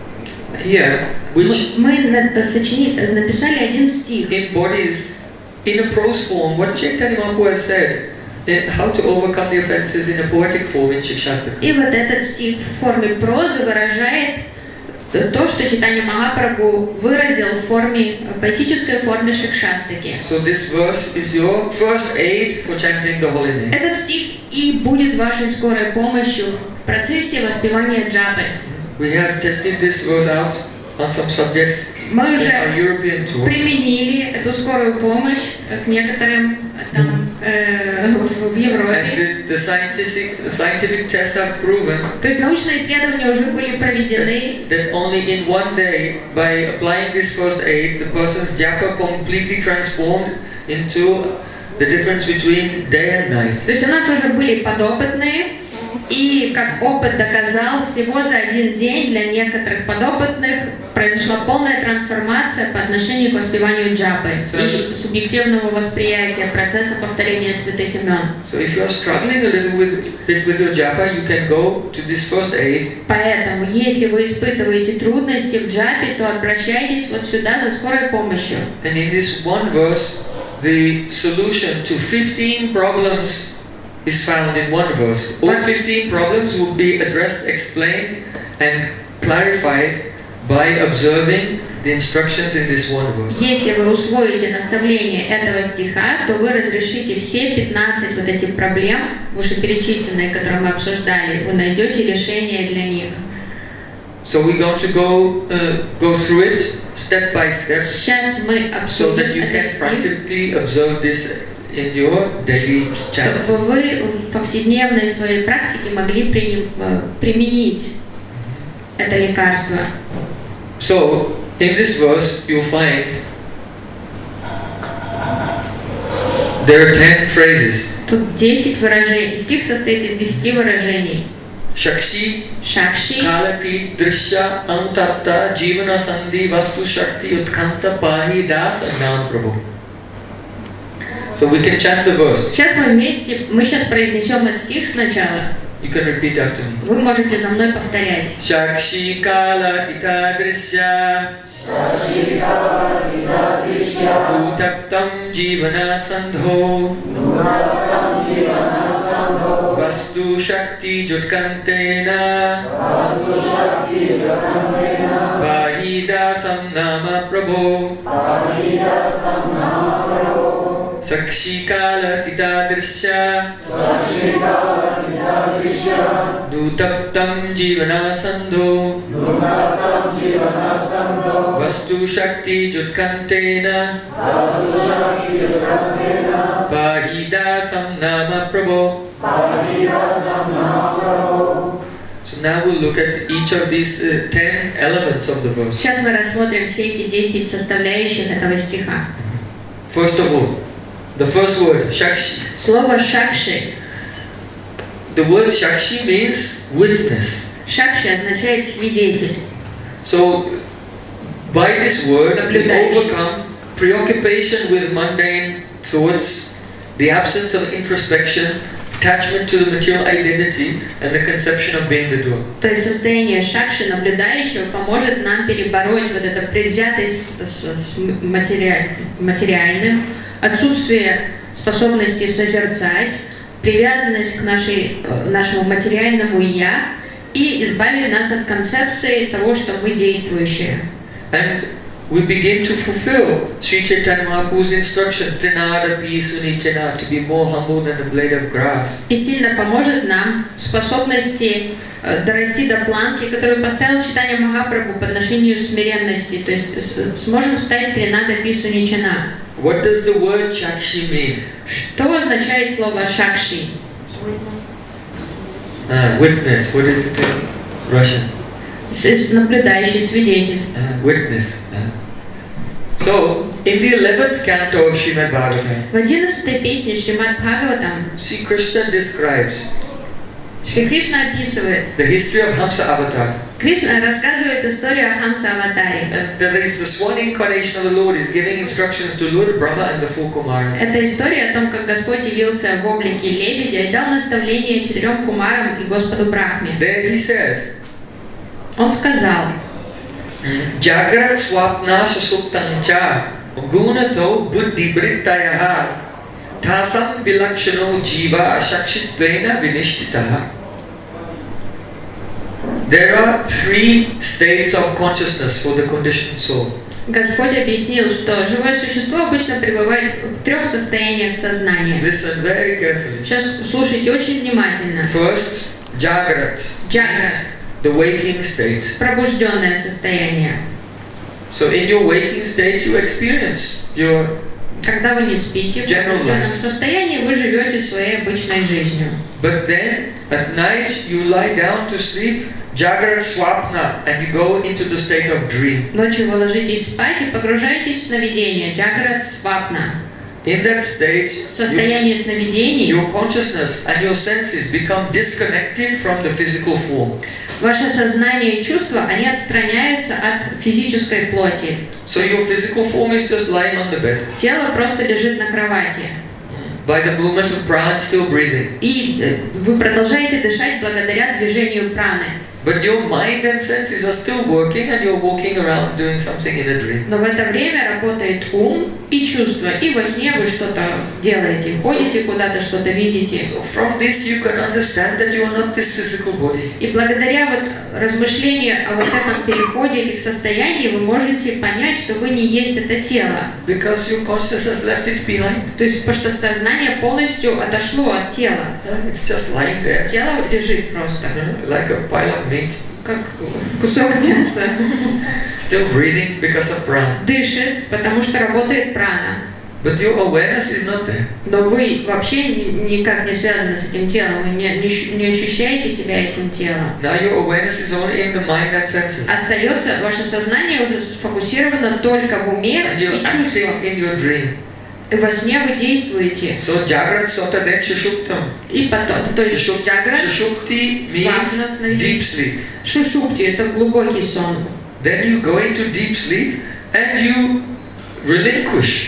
here, which мы сочини, написали один стих. Embodies in a prose form what Chaitanya Mahaprabhu has said, in how to overcome the offenses in a poetic form in Shikshastakam. И вот этот стих в форме прозы выражает то, что Чайтанья Махапрабху выразил в форме, поэтической форме Шикшастаки. So this verse is your first aid for chanting the holy name. Этот стих и будет вашей скорой помощью в процессе воспевания джапы. We have tested this verse out on some subjects Мы in уже our European tour. применили эту скорую помощь к некоторым там э, в Европе. And the, the scientific the scientific tests have proven То есть научные исследования уже были проведены. that, that only in one day, by applying this first aid, the person's japa completely transformed into the difference between day and night. То есть у нас уже были подопытные, и как опыт доказал, всего за один день для некоторых подопытных произошла полная трансформация по отношению к воспеванию джапы и субъективного восприятия процесса повторения святых имен. So if you are struggling a little with bit with your japa, you can go to this first aid. Поэтому, если вы испытываете трудности в джапе, то обращайтесь вот сюда за скорой помощью. And in this one verse, the solution to fifteen problems is found in one verse. All fifteen problems will be addressed, explained, and clarified by observing the instructions in this one verse. Если вы усвоите наставление этого стиха, то вы разрешите все пятнадцать вот этих проблем, вышеперечисленные, которые мы обсуждали, вы найдете решение для них. So we're going to go uh, go through it step by step, Сейчас мы so that обсудим you этот can стих, practically observe this in your daily chant. чтобы вы в повседневной своей практике могли применить это лекарство. So in this verse, you'll find there are ten phrases. Тут десять выражений. Стих состоит из десяти выражений. Shakshi, Shakshi, Kalati, Drishya, Antatta, Jivana Sandhi, Vastu Shakti, Utkanta, Pahi, Das, and Nam Prabhu. So we can chant the verse. Сейчас мы вместе, мы сейчас произнесем этот стих сначала. You can repeat after me. Вы можете за мной повторять. Shakshi, Kalati, Drishya, Utaktam, Jivana Sandho, Vastu Shakti Jutkantena, Vahidasam Nama Prabho, Sakshi Kala Tita Drishya, Nutaptam Jivana Sandho, Vastu Shakti Jutkantena, Vahidasam Nama Prabho. So now we'll look at each of these uh, ten elements of the verse. Сейчас мы рассмотрим все эти десять составляющих этого стиха. First of all, the first word, Shakshi. Слово «шакши». The word Shakshi means witness. «Шакши» означает «свидетель». So, by this word, we Наблюдающий. overcome preoccupation with mundane thoughts, the absence of introspection, attachment to the material identity, and the conception of being the doer. То есть состояние шакши, наблюдающего, поможет нам перебороть вот это предвзятость с, с материаль, материальным, отсутствие способности созерцать, привязанность к нашей, нашему материальному «я» и избавили нас от концепции того, что мы действующие. And we begin to fulfill Sri Chaitanya Mahaprabhu's instruction, Trinada pi sunichana, to be more humble than a blade of grass. И сильно поможет нам в способности э, дорасти до планки, которую поставил Чайтанья Махапрабху по отношению смиренности. То есть с- сможем стать Тринада Пису Ничана. What does the word Shakshi mean? Что означает слово Шакши? Uh, witness. What is it in Russian? С- Наблюдающий, свидетель. Uh, witness. Uh. So, in the eleventh canto of Srimad Bhagavatam, В одиннадцатой песне Шримад Бхагаватам Sri Krishna describes Шри Кришна описывает, the history of Hamsa Avatar. Кришна рассказывает историю о Хамса Аватаре. And there is the swan incarnation of the Lord is giving instructions to Lord Brahma and the four Kumaras. Это история о том, как Господь явился в облике лебедя и дал наставление четырем кумарам и Господу Брахме. There he says, Он сказал, Jagrat swapna susuptancha gunato buddhi brittayaha tasam vilakshano jiva shakshitvena vinishtitaha. There are three states of consciousness for the conditioned soul. Господь объяснил, что живое существо обычно пребывает в трех состояниях сознания. Listen very carefully. Сейчас слушайте очень внимательно. First, Jagrat, Джаграт, the waking state. пробужденное состояние. So in your waking state you experience your Когда вы не спите, в General пробужденном life. состоянии вы живете своей обычной жизнью. but then at night you lie down to sleep, Jagrat swapna, and you go into the state of dream. Ночью вы ложитесь спать и погружаетесь в сновидение. Джаграт свапна. In that state, В состоянии сновидений your consciousness and your senses become disconnected from the physical form. ваше сознание и чувства, они отстраняются от физической плоти. So your physical form is just lying on the bed. Тело просто лежит на кровати. By the movement of prana, still breathing. И э, вы продолжаете дышать благодаря движению праны. But your mind and senses are still working and you're walking around doing something in a dream. Но в это время работает ум и чувства. И во сне вы что-то делаете. Ходите куда-то, что-то видите. So from this you can understand that you are not this physical body. И благодаря вот размышлению о вот этом переходе этих состояний вы можете понять, что вы не есть это тело. Because your consciousness has left it behind. То есть, потому что сознание полностью отошло от тела. Uh, It's just lying there. Тело лежит просто, Uh, Like a pile of meat. как кусок мяса. Still breathing because of prana. Дышит, потому что работает прана. But your awareness is not there. Но вы вообще ни- никак не связаны с этим телом, вы не, не ощу- не ощущаете себя этим телом. Now your awareness is only in the mind and senses. Остается, ваше сознание уже сфокусировано только в уме And и you're acting чувствах. in your dream. И во сне вы действуете. So Jagrat Sota then Shishuptam. И потом, то есть Shishuk- джаграт, Shishupti Swapna, means сновидение. deep sleep. шушупти, это глубокий сон. Then you go into deep sleep and you relinquish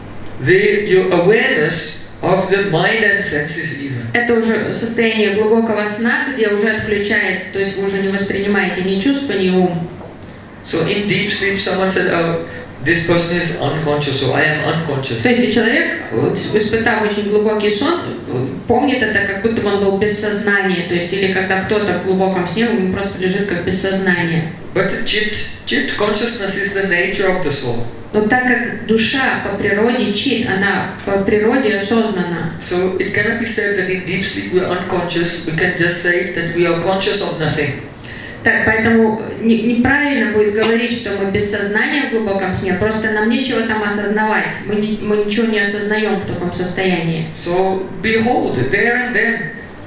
the, your awareness of the mind and senses even. Это уже состояние глубокого сна, где уже отключается, то есть вы уже не воспринимаете ни чувства, ни ум. So in deep sleep someone said, oh, this person is unconscious, so I am unconscious. То есть человек, вот, испытав очень глубокий сон, помнит это, как будто бы он был без сознания, то есть или когда кто-то в глубоком сне, он просто лежит как без сознания. But the chit, chit consciousness is the nature of the soul. Но так как душа по природе чит, она по природе осознанна. So it cannot be said that in deep sleep we are unconscious. We can just say that we are conscious of nothing. Так, поэтому не- неправильно будет говорить, что мы без сознания в глубоком сне, просто нам нечего там осознавать, мы, не- мы ничего не осознаем в таком состоянии. So behold, there and then,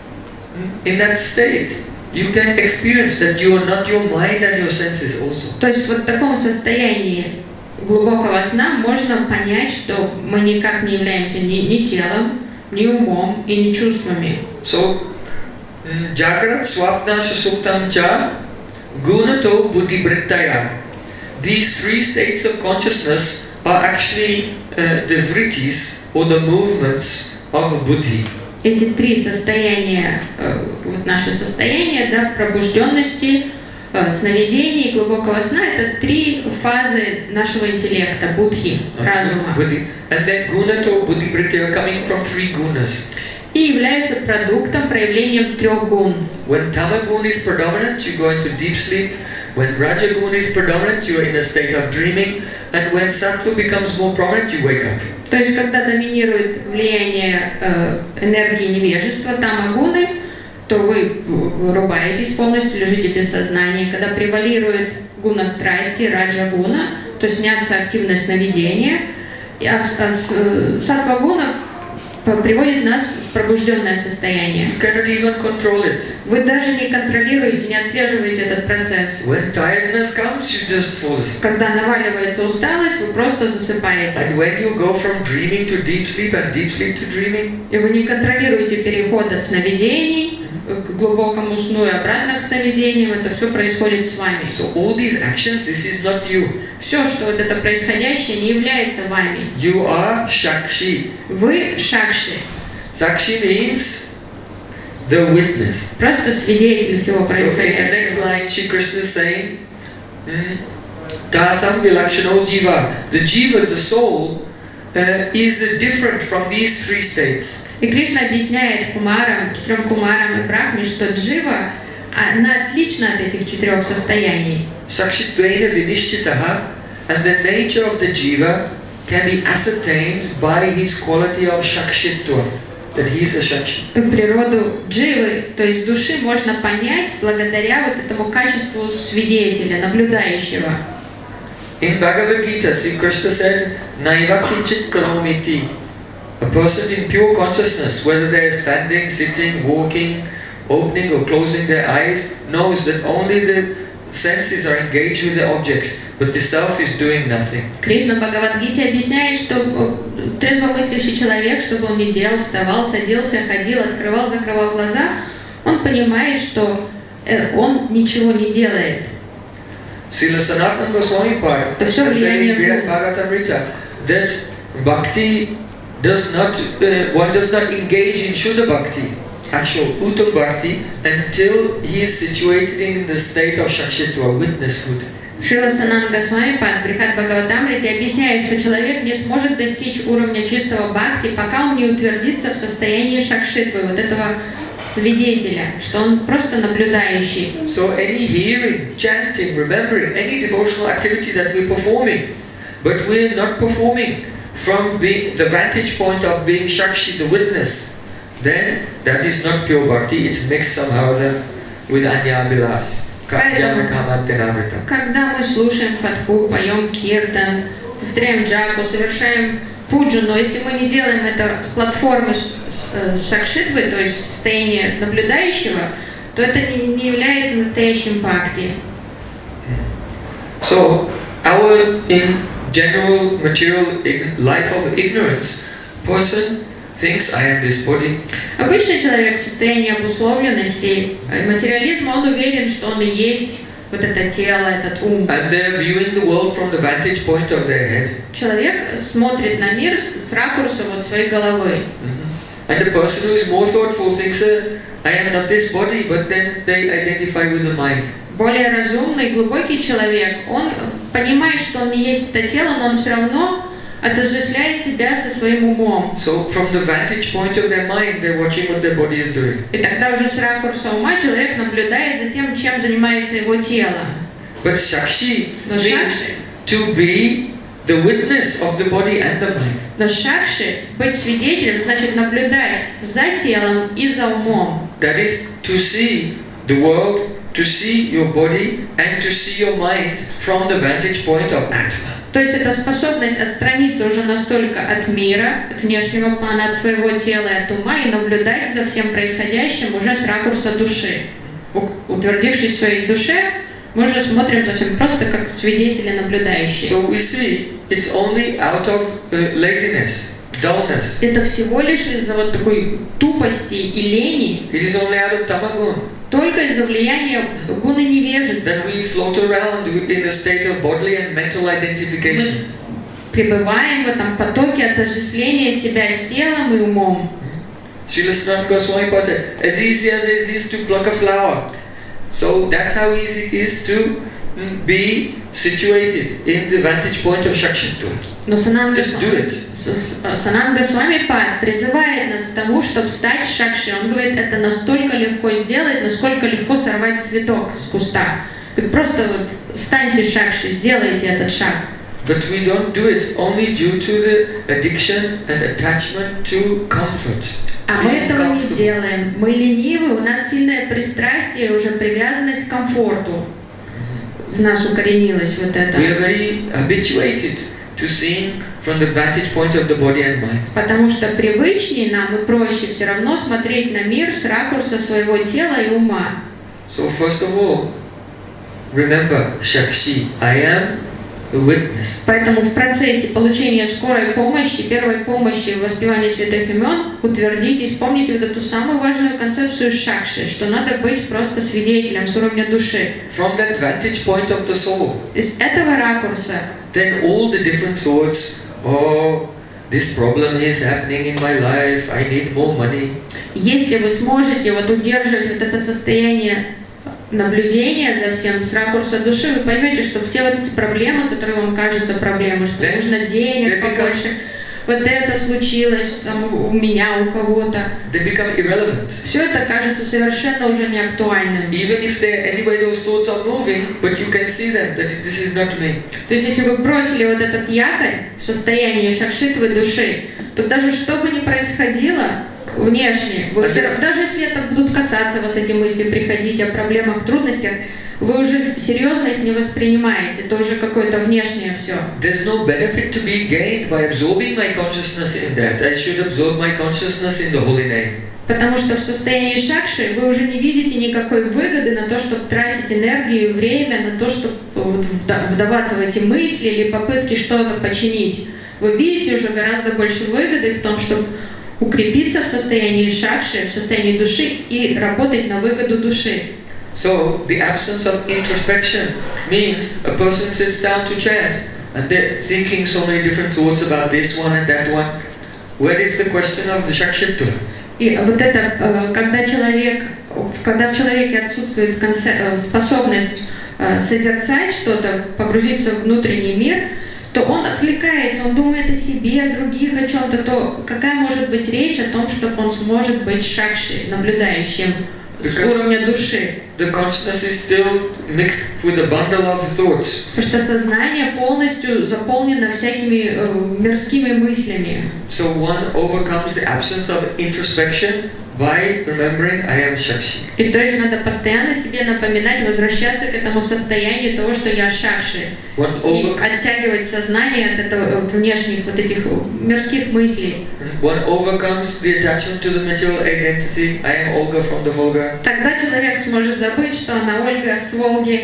in that state, you can experience that you are not your mind and your senses also. То есть вот в таком состоянии глубокого сна можно понять, что мы никак не являемся ни, ни телом, ни умом и ни чувствами. So, mm, Jagrat Swapna Shasuktam Cha Gunato Buddhi Brittaya. These three states of consciousness are actually uh, the vrittis or the movements of buddhi. Эти три состояния, э, вот наше состояние, да, пробужденности, э, сновидения и глубокого сна, это три фазы нашего интеллекта, будхи, разума. Buddhi. And then Gunato Buddhi Brittaya coming from three gunas. И являются продуктом, проявлением трех гун. When Tamagun is predominant, you go into deep sleep. when Rajaguna is predominant, you are in a state of dreaming, and when Sattva becomes more prominent, you wake up. То есть, когда доминирует влияние э, энергии невежества, тамагуны, то вы вырубаетесь полностью, лежите без сознания. Когда превалирует гуна страсти, раджа-гуна, то снятся активность сновидения, а, а саттва-гуна приводит нас в пробужденное состояние. You cannot even control it. Вы даже не контролируете, не отслеживаете этот процесс. When tiredness comes, you just fall asleep. Когда наваливается усталость, вы просто засыпаете. And when you go from dreaming to deep sleep and deep sleep to dreaming, И вы не контролируете переход от сновидений к глубокому сну и обратно к сновидениям. Это все происходит с вами. so all these actions, this is not you. Все, что вот это происходящее, не является вами. You are Shakshi. Вы шакши. Sakshi means the witness. Просто свидетель всего So in the next происходящего. line, Shri Krishna is saying, Tasam vilakshano jiva. The jiva, the soul, uh, is different from these three states. И Кришна объясняет кумарам, четырем кумарам и брахме, что джива, она отлична от этих четырех состояний. Sakshitvaina vinishchitaha, and the nature of the jiva can be ascertained by his quality of shakshitva, that he is a shakshi. Природу дживы, то есть души, можно понять благодаря вот этому качеству свидетеля, наблюдающего. In Bhagavad Gita, Sri Krishna said, Naiva kinchit karomiti. A person in pure consciousness, whether they are standing, sitting, walking, opening or closing their eyes, knows that only the senses are engaged with the objects, but the self is doing nothing. Кришна в Бхагавад-гите объясняет, что трезвомыслящий человек, что бы он ни делал, вставал, садился, ходил, открывал, закрывал глаза, он понимает, что он ничего не делает. Srila Sanatana Goswami Pad Это все влияние saying гуру. Bhagavatamrita that bhakti does not, uh, one does not engage in Shuddha Bhakti, actual Uttam Bhakti, until he is situated in the state of Shakshitva, witnesshood. Шрила Санатана Госвами Пад в Брихат Бхагаватамрите объясняет, что человек не сможет достичь уровня чистого бхакти, пока он не утвердится в состоянии шакшитвы, вот этого свидетеля, что он просто наблюдающий. So any hearing, chanting, remembering, any devotional activity that we're performing, but we're not performing from being, the vantage point of being Shakshi, the witness, then that is not pure bhakti, it's mixed somehow the, with Anya Vilas. Когда мы слушаем катху, поем киртан, повторяем джапу, совершаем пуджу, но если мы не делаем это с платформы шакшитвы, то есть состояния наблюдающего, то это не является настоящим бхакти. So, our in general material life of ignorance, person thinks I am this body. Обычный человек в состоянии обусловленности материализма, он уверен, что он и есть вот это тело, этот ум. And they're viewing the world from the vantage point of their head. Человек смотрит на мир с, с ракурса вот своей головы. Mm-hmm. And the person who is more thoughtful thinks, uh, I am not this body, but then they identify with the mind. Более разумный, глубокий человек, он понимает, что он не есть это тело, но он все равно отождествляет себя со своим умом. So from the vantage point of their mind, they're watching what their body is doing. И тогда уже с ракурса ума человек наблюдает за тем, чем занимается его тело. But Shakshi Но means шакши, to be the witness of the body and the mind. но шакши, быть свидетелем, значит наблюдать за телом и за умом. That is to see the world, to see your body, and to see your mind from the vantage point of Atma. То есть это способность отстраниться уже настолько от мира, от внешнего плана, от своего тела и от ума и наблюдать за всем происходящим уже с ракурса души. Утвердившись в своей душе, мы уже смотрим за всем просто как свидетели, наблюдающие. So we see it's only out of uh, laziness, dullness. Это всего лишь из-за вот такой тупости и лени, It is only out of tamagun только из-за влияния гуны невежества. that we float around in a state of bodily and mental identification. Мы пребываем в этом потоке отождествления себя с телом и умом. Srila Sanatana Goswami Pad said, as easy as it is to pluck a flower, so that's how easy it is to be situated in the vantage point of Shakshitva. Но Санатана Just do it. Госвами Пад призывает нас к тому, чтобы стать шакши. Он говорит, это настолько легко сделать, насколько легко сорвать цветок с куста. Просто вот станьте шакши, сделайте этот шаг. But we don't do it only due to the addiction and attachment to comfort. А мы этого не делаем. Мы ленивы, у нас сильное пристрастие, уже привязанность к комфорту. В нас укоренилось вот это. We are very habituated to seeing from the vantage point of the body and mind. Потому что привычнее нам и проще все равно смотреть на мир с ракурса своего тела и ума. So first of all, remember, Shakshi, I am a witness. Поэтому в процессе получения скорой помощи, первой помощи в воспевании святых имен утвердитесь, помните вот эту самую важную концепцию шакши, что надо быть просто свидетелем с уровня души. From that vantage point of the soul, Из этого ракурса then all the different thoughts, oh, this problem is happening in my life, I need more money. если вы сможете вот удерживать вот это состояние наблюдения за всем с ракурса души, вы поймете, что все вот эти проблемы, которые вам кажутся проблемой, что Then, нужно денег побольше, вот это случилось там, у меня, у кого-то, they become irrelevant. все это кажется совершенно уже не актуальным. Even if they, anyway those thoughts are moving, but you can see them, that this is not me. То есть, если вы бросили вот этот якорь в состоянии шакшитвы души, то даже что бы ни происходило внешне, вы все равно, даже если это будут касаться вас эти мысли, приходить о проблемах, трудностях, вы уже серьезно их не воспринимаете, это уже какое-то внешнее все. There's no benefit to be gained by absorbing my consciousness in that. I should absorb my consciousness in the holy name. Потому что в состоянии шакши вы уже не видите никакой выгоды на то, чтобы тратить энергию и время на то, чтобы вдаваться в эти мысли или попытки что-то починить. Вы видите уже гораздо больше выгоды в том, чтобы укрепиться в состоянии шакши, в состоянии души и работать на выгоду души. So the absence of introspection means a person sits down to chant and they're thinking so many different thoughts about this one and that one. Where is the question of the shakshitva? И вот это, когда человек, когда в человеке отсутствует способность созерцать что-то, погрузиться в внутренний мир, то он отвлекается, он думает о себе, о других, о чем-то, то какая может быть речь о том, чтобы он сможет быть шакши, наблюдающим с уровня души? The consciousness is still mixed with a bundle of thoughts. Потому что сознание полностью заполнено всякими э, мирскими мыслями. So one overcomes the absence of introspection by remembering I am Shakshi. И то есть надо постоянно себе напоминать, возвращаться к этому состоянию того, что я шакши. И оттягивать сознание от этого внешних вот этих мирских мыслей. One overcomes the attachment to the material identity. I am Olga from the Volga. Тогда человек сможет забыть, что она Ольга с Волги,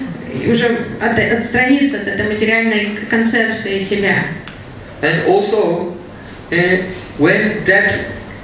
и уже от, отстраниться от этой материальной концепции себя. And also, uh, when that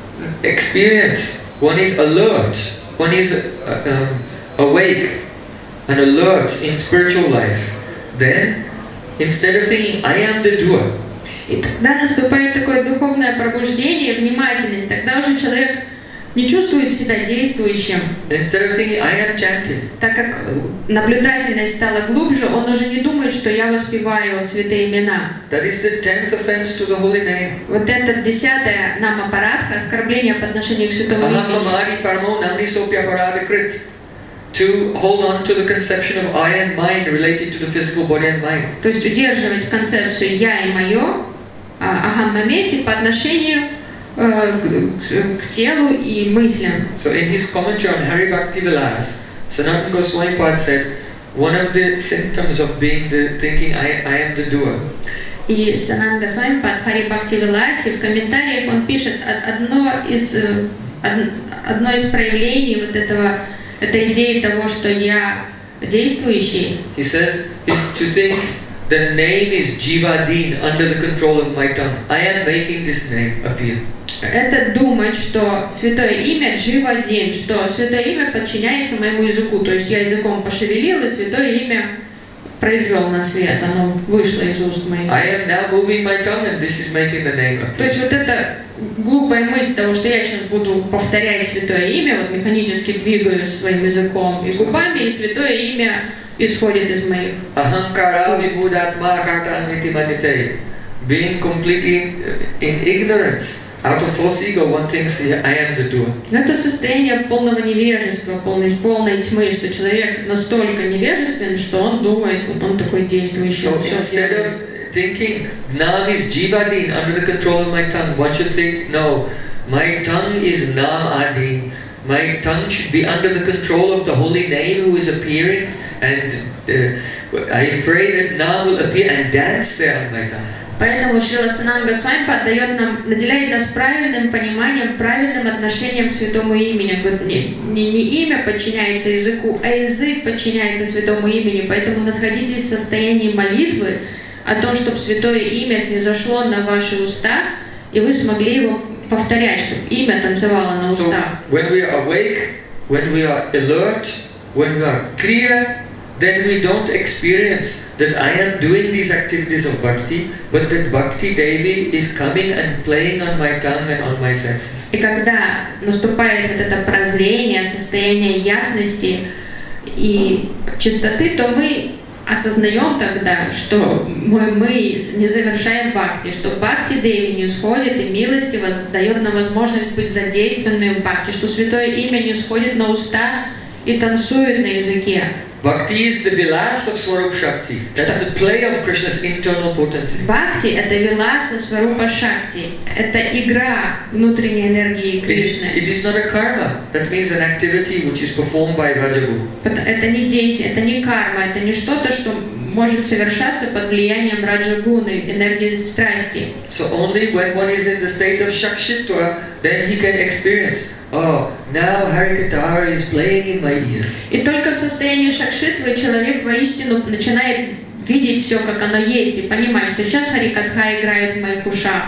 experience, one is alert, one is uh, um, awake and alert in spiritual life, then instead of thinking I am the doer, и тогда наступает такое духовное пробуждение, внимательность. Тогда уже человек не чувствует себя действующим. instead of thinking I am chanting, Так как наблюдательность стала глубже, он уже не думает, что я воспеваю святые имена. that is the tenth offense to the holy name. Вот это десятое нам аппаратха, оскорбление по отношению к святому имени. Ahamamari paramo namni sopya paradikrit. To hold on to the conception of I and mine related to the physical body and mind. То есть удерживать концепцию «я» и «моё», ахам-мамети, по отношению э, к, к телу и мыслям. So in his commentary on Hari Bhakti Vilas, Sanatana Goswami Pad said, one of the symptoms of being the thinking I, I am the doer. И Санатана Госвами Пад Хари Бхакти Виласе в комментариях он пишет одно из, одно из проявлений вот этого, этой идеи того, что я действующий. He says, is to think the name is Jivadin under the control of my tongue. I am making this name appear. Это думать, что святое имя Дживадин, что святое имя подчиняется моему языку. То есть я языком пошевелил, и святое имя произвел на свет, оно вышло из уст моих. I am now moving my tongue and this is making the name appear. То есть вот эта глупая мысль того, что я сейчас буду повторять святое имя, вот механически двигаю своим языком и губами, и святое имя исходит из моих. Ahankara vibhudatma kartaniti manite. being completely in, in ignorance. Out of false ego, one thinks I am the doer. Но это состояние полного невежества, полной, полной тьмы, что человек настолько невежествен, что он думает, вот он такой действующий. So instead of thinking, Nam is Jivadin, under the control of my tongue, one should think, no, my tongue is Nam Adin. My tongue should be under the control of the holy name who is appearing, and uh, I pray that Nam will appear and dance there on my tongue. Поэтому Шрила Сананга Госвами отдает нам, наделяет нас правильным пониманием, правильным отношением к святому имени. Он говорит, не, не, не имя подчиняется языку, а язык подчиняется святому имени. Поэтому находитесь в состоянии молитвы о том, чтобы святое имя снизошло на ваши уста, и вы смогли его повторять, чтобы имя танцевало на устах. So, when we are awake, when we are alert, when we are clear, then we don't experience that I am doing these activities of bhakti, but that Bhakti Devi is coming and playing on my tongue and on my senses. И когда наступает вот это прозрение, состояние ясности и чистоты, то мы осознаем тогда, что мы, мы не завершаем бхакти, что Бхакти Деви не сходит и милостиво дает нам возможность быть задействованными в бхакти, что святое имя не сходит на уста и танцует на языке. Bhakti is the vilas of Swarup Shakti. That's the play of Krishna's internal potency. Бхакти — это виласа Сварупа Шакти. Это игра внутренней энергии Кришны. It, it is not a karma. That means an activity which is performed by Rajagu. Это не деятельность, это не карма, это не что-то, что может совершаться под влиянием раджагуны, энергии страсти. So only when one is in the state of Shakshitva, then he can experience, oh, now Harikatara is playing in my ears. И только в состоянии шакшитвы человек воистину начинает видеть все, как оно есть, и понимать, что сейчас Харикатха играет в моих ушах.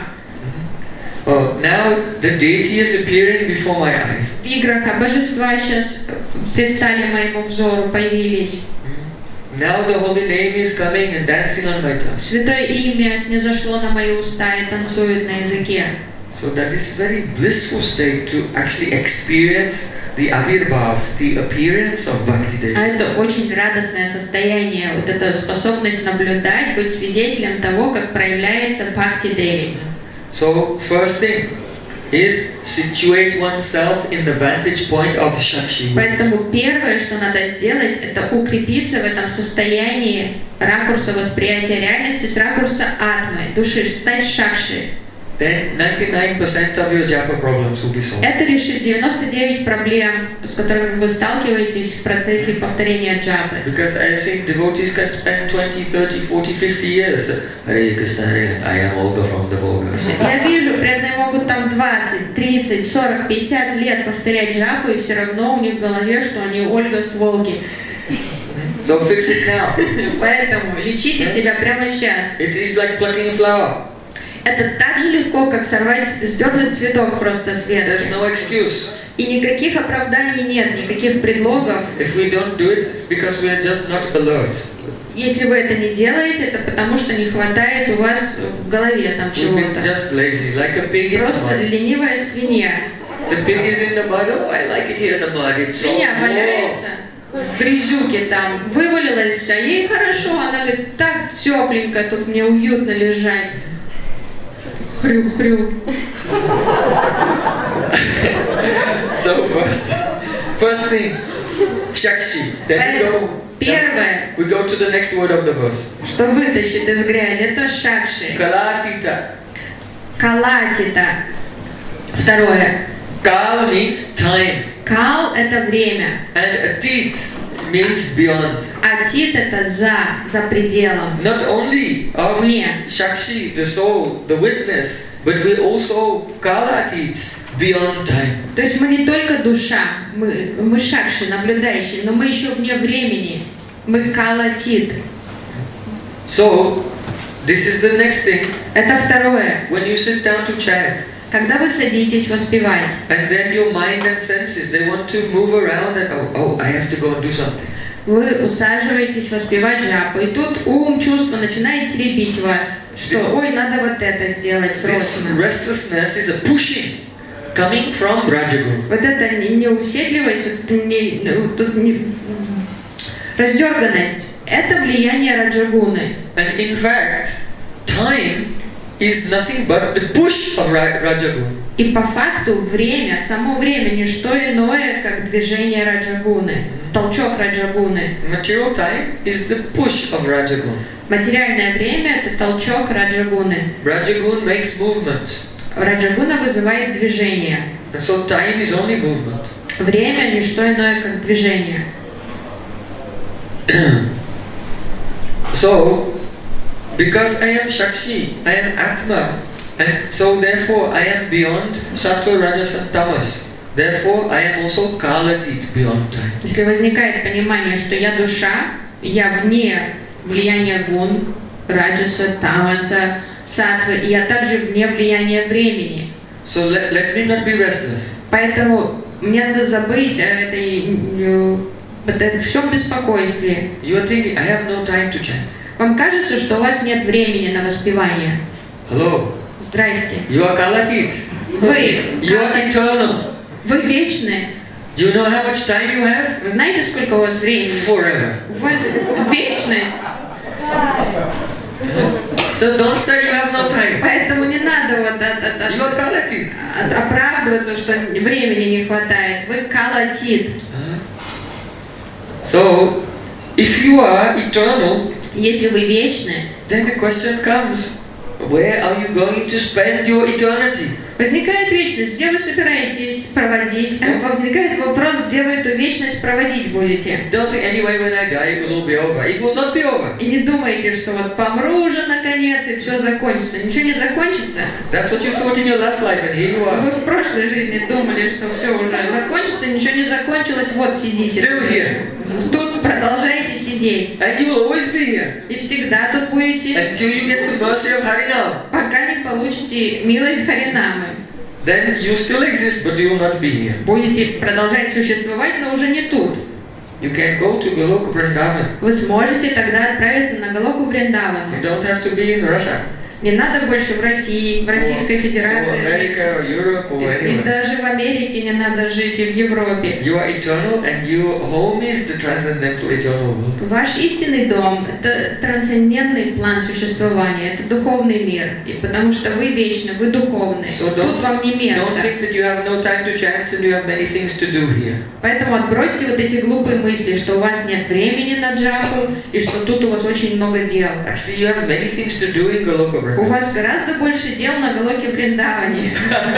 Oh, now the deity is appearing before my eyes. В играх божества сейчас предстали моему взору, появились. Now the holy name is coming and dancing on my tongue. Святое имя снизошло на мои уста и танцует на языке. So that is a very blissful state to actually experience the avirbhav, the appearance of Bhakti Devi. А это очень радостное состояние, вот эта способность наблюдать, быть свидетелем того, как проявляется Бхакти Деви. So first thing is situate oneself in the vantage point of Shakshi. Поэтому первое, что надо сделать, это укрепиться в этом состоянии ракурса восприятия реальности с ракурса атмы, души, стать шакши. Then ninety-nine percent of your japa problems will be solved. Это решит девяносто девять проблем, с которыми вы сталкиваетесь в процессе повторения джапы. Because I have seen devotees can spend twenty, thirty, forty, fifty years. Hare Krishna, Hare, I am Olga from the Volga. Я вижу, преданные могут там двадцать, тридцать, сорок, пятьдесят лет повторять джапу, и все равно у них в голове, что они Ольга с Волги. So fix it now. Поэтому лечите себя прямо сейчас. It's, it's like plucking a flower. Это так же легко, как сорвать, сдернуть цветок просто с ветки. There's no excuse. И никаких оправданий нет, никаких предлогов. If we don't do it, it's because we are just not alert. Если вы это не делаете, это потому что не хватает у вас в голове там чего-то. Just lazy, like a pig in the Просто mud. ленивая свинья. The pig is in the mud. Oh, I like it here in the mud. It's so Свинья warm. валяется в грязюке там, вывалилась вся, ей хорошо, она говорит, так тепленько, тут мне уютно лежать. Хрю-хрю. So first, first thing, Shakshi. Then we go. Первое, We go to the next word of the verse. что вытащит из грязи, это шакши. Kalatita. Калатита. Второе. Kala means time, Кал — это время. and atit means beyond. Атит — это за, за пределом. Not only are we Вне. Shakshi, the soul, the witness, but we also Kalatit, beyond time. То есть мы не только душа, мы, мы шакши, наблюдающие, но мы еще вне времени. Мы калатит. So, this is the next thing. Это второе. When you sit down to chant, Когда вы садитесь воспевать, and then your mind and senses, they want to move around and, oh, oh, I have to go and do something. вы усаживаетесь воспевать джапу, и тут ум, чувство начинает теребить вас, что ой, надо вот это сделать This срочно. restlessness is a pushing coming from Rajagu. Вот эта неуседливость, вот не, тут не, раздерганность, это влияние раджагуны. And in fact, time is nothing but the push of Rajaguna. И по факту время, само время, не что иное, как движение Раджагуны, толчок Раджагуны. Material time is the push of Rajaguna. Материальное время – это толчок Раджагуны. Rajaguna makes movement. Раджагуна вызывает движение. And so time is only movement. Время – не что иное, как движение. So, because I am Shakshi, I am Atma, and so therefore I am beyond Sattva, Rajas and Tamas. Therefore I am also Kalatit beyond time. Если возникает понимание, что я душа, я вне влияния гун, Раджаса, Тамаса, Саттвы, и я также вне влияния времени. So let, let me not be restless. Поэтому мне надо забыть о этой, о всем беспокойстве. You are thinking, I have no time to chant. Вам кажется, что у вас нет времени на воспевание? Hello. Здрасте. You are Kalatit. Вы, You are eternal. Вы вечны. Do you know how much time you have? Вы знаете, сколько у вас времени? Forever. У вас вечность. So don't say you have no time. Поэтому не надо вот от, от, от, You are Kalatit. от, оправдываться, что времени не хватает. Вы Калатит. So, if you are eternal, если вы вечны, then the question comes, where are you going to spend your eternity? Возникает вечность, где вы собираетесь проводить? Возникает вопрос, где вы эту вечность проводить будете? Don't think anyway when I die it will be over. It will not be over. И не думайте, что вот помру уже наконец и все закончится. Ничего не закончится. That's what you thought in your last life, and here you are. Вы в прошлой жизни думали, что все уже закончится, ничего не закончилось, вот сидите. Still here. Тут продолжаете сидеть. And you will always be here. И всегда тут будете. Until you get the mercy of Harinam. Пока не получите милость Харинамы. Then you still exist, but you will not be here. Будете продолжать существовать, но уже не тут. You can go to Goloka Vrindavan. Вы сможете тогда отправиться на Галоку Вриндавану. You don't have to be in Russia. Не надо больше в России, в Российской or, Федерации or жить. America, or Europe, or И, и даже в Америке не надо жить, и в Европе. You are eternal, and your home is the transcendental eternal world. Ваш истинный дом – это трансцендентный план существования, это духовный мир. И потому что вы вечны, вы духовны. So Тут вам не место. Don't think that you have no time to chant and you have many things to do here. Поэтому отбросьте вот эти глупые мысли, что у вас нет времени на джапу, и что тут у вас очень много дел. Actually, you have many things to do in Goloka У Vrindavan. вас гораздо больше дел на Галоке Вриндаване.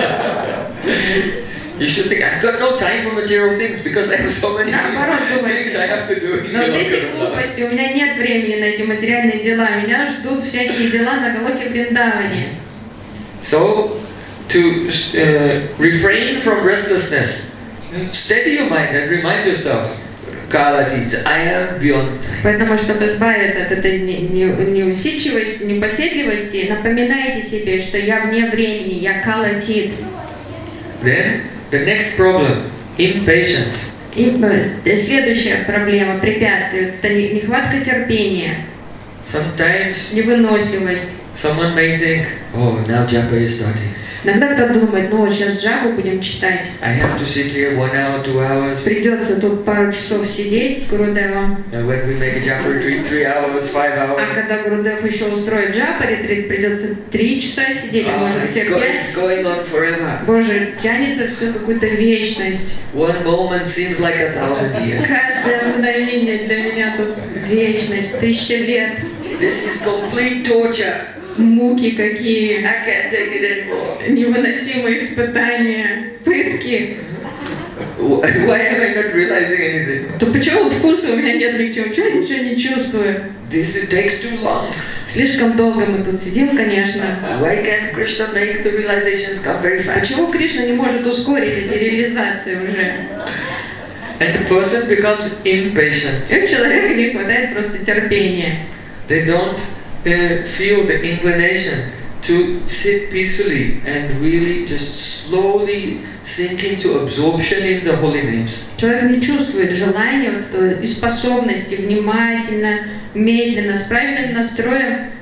You should think, I've got no time for material things because I have so many Наоборот, things I have to do in но вот Goloka эти Vrindavan. глупости, у меня нет времени на эти материальные дела, меня ждут всякие дела на Галоке Вриндаване. So, to uh, refrain from restlessness, steady your mind and remind yourself, Kalatit, I am beyond time. Поэтому, чтобы избавиться от этой неусидчивости, непоседливости, напоминайте себе, что я вне времени, я Калатит. Then, the next problem, impatience. И следующая проблема, препятствие, это нехватка терпения, Sometimes невыносливость. someone may think, oh, now japa is starting. Иногда кто-то думает, ну вот сейчас джапу будем читать. I have to sit here one hour, two hours. Придется тут пару часов сидеть с Гурудевом. And when we make a japa retreat, three hours, five А hours. когда Гурудев еще устроит джапа ретрит, придется три часа сидеть, а Oh, может it's, все go- пять. it's going on forever. Боже, тянется все какую-то вечность. One moment seems like a thousand years. Каждое мгновение для меня тут вечность, тысяча лет. This is complete torture. Муки какие, I can't take it anymore. невыносимые испытания, пытки. Why am I not realizing anything? То почему вкуса у меня нет ни к чему? Чего я ничего не чувствую? This it takes too long. Слишком долго мы тут сидим, конечно. Why can't Krishna make the realizations come very fast? Почему Кришна не может ускорить эти реализации уже? And the person becomes impatient. И у человека не хватает просто терпения. They don't uh, feel the inclination to sit peacefully and really just slowly sink into absorption in the holy names. Человек не чувствует желания вот этого и способности внимательно, медленно, с правильным настроем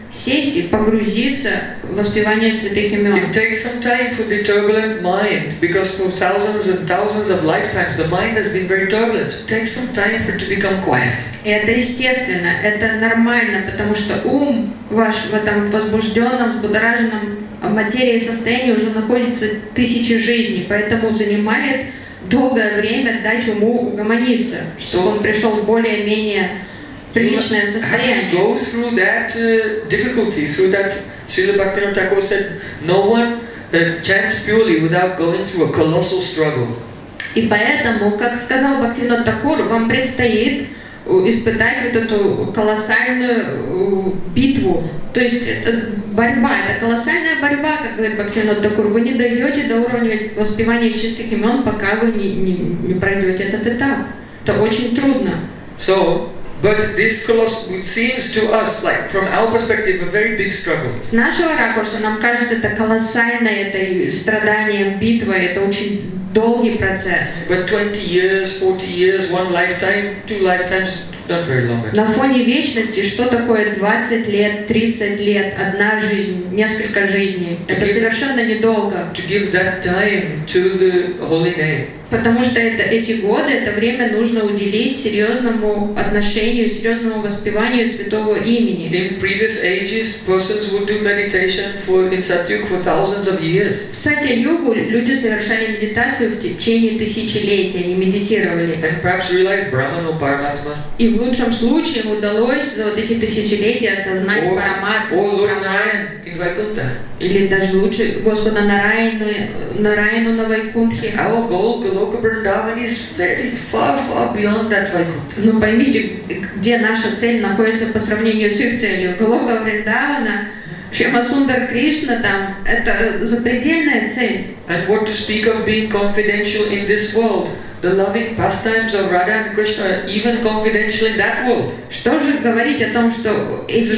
сесть и погрузиться в воспевание святых имен. It takes some time for the turbulent mind, because for thousands and thousands of lifetimes the mind has been very turbulent. So it takes some time for it to become quiet. И это естественно, это нормально, потому что ум ваш в этом возбужденном, взбудораженном материи состоянии уже находится тысячи жизней, поэтому занимает долгое время дать уму угомониться, чтобы он пришел в более-менее приличное состояние. Go through that uh, difficulty, through that. Srila Bhaktivinoda Thakur said, no one uh, chants purely without going through a colossal struggle. И поэтому, как сказал Бхактивинод Такур, вам предстоит испытать вот эту колоссальную битву. То есть это борьба, это колоссальная борьба, как говорит Бхактивинод Такур. Вы не дойдете до уровня воспевания чистых имен, пока вы не, не, не пройдете этот этап. Это очень трудно. So, but this colossal, it seems to us, like from our perspective, a very big struggle. С нашего ракурса нам кажется, это колоссальное, это страдание, битва, это очень долгий процесс. But twenty years, forty years, one lifetime, two lifetimes, not very long. На фоне вечности, что такое двадцать лет, тридцать лет, одна жизнь, несколько жизней? Это совершенно недолго. To give that time to the holy name. Потому что это, эти годы, это время нужно уделить серьезному отношению, серьезному воспеванию святого имени. In previous ages, persons would do meditation for in Satyug for thousands of years. В Сатья-югу люди совершали медитацию в течение тысячелетий, они медитировали. And perhaps realize Brahman or Paramatma. И в лучшем случае им удалось за вот эти тысячелетия осознать Параматму. Or Lord Narayan in Vaikuntha. Или даже лучше Господа Нараяну, Нараяну на Вайкунтхе. Our goal, Goloka Vrindavan, is very far, far beyond that Vaikuntha. Но поймите, где наша цель находится по сравнению с их целью. Голока Вриндавана, Шьямасундар Кришна, там, это запредельная цель. And what to speak of being confidential in this world? The loving pastimes of Radha and Krishna, even confidential in that world. Что же говорить о том, что эти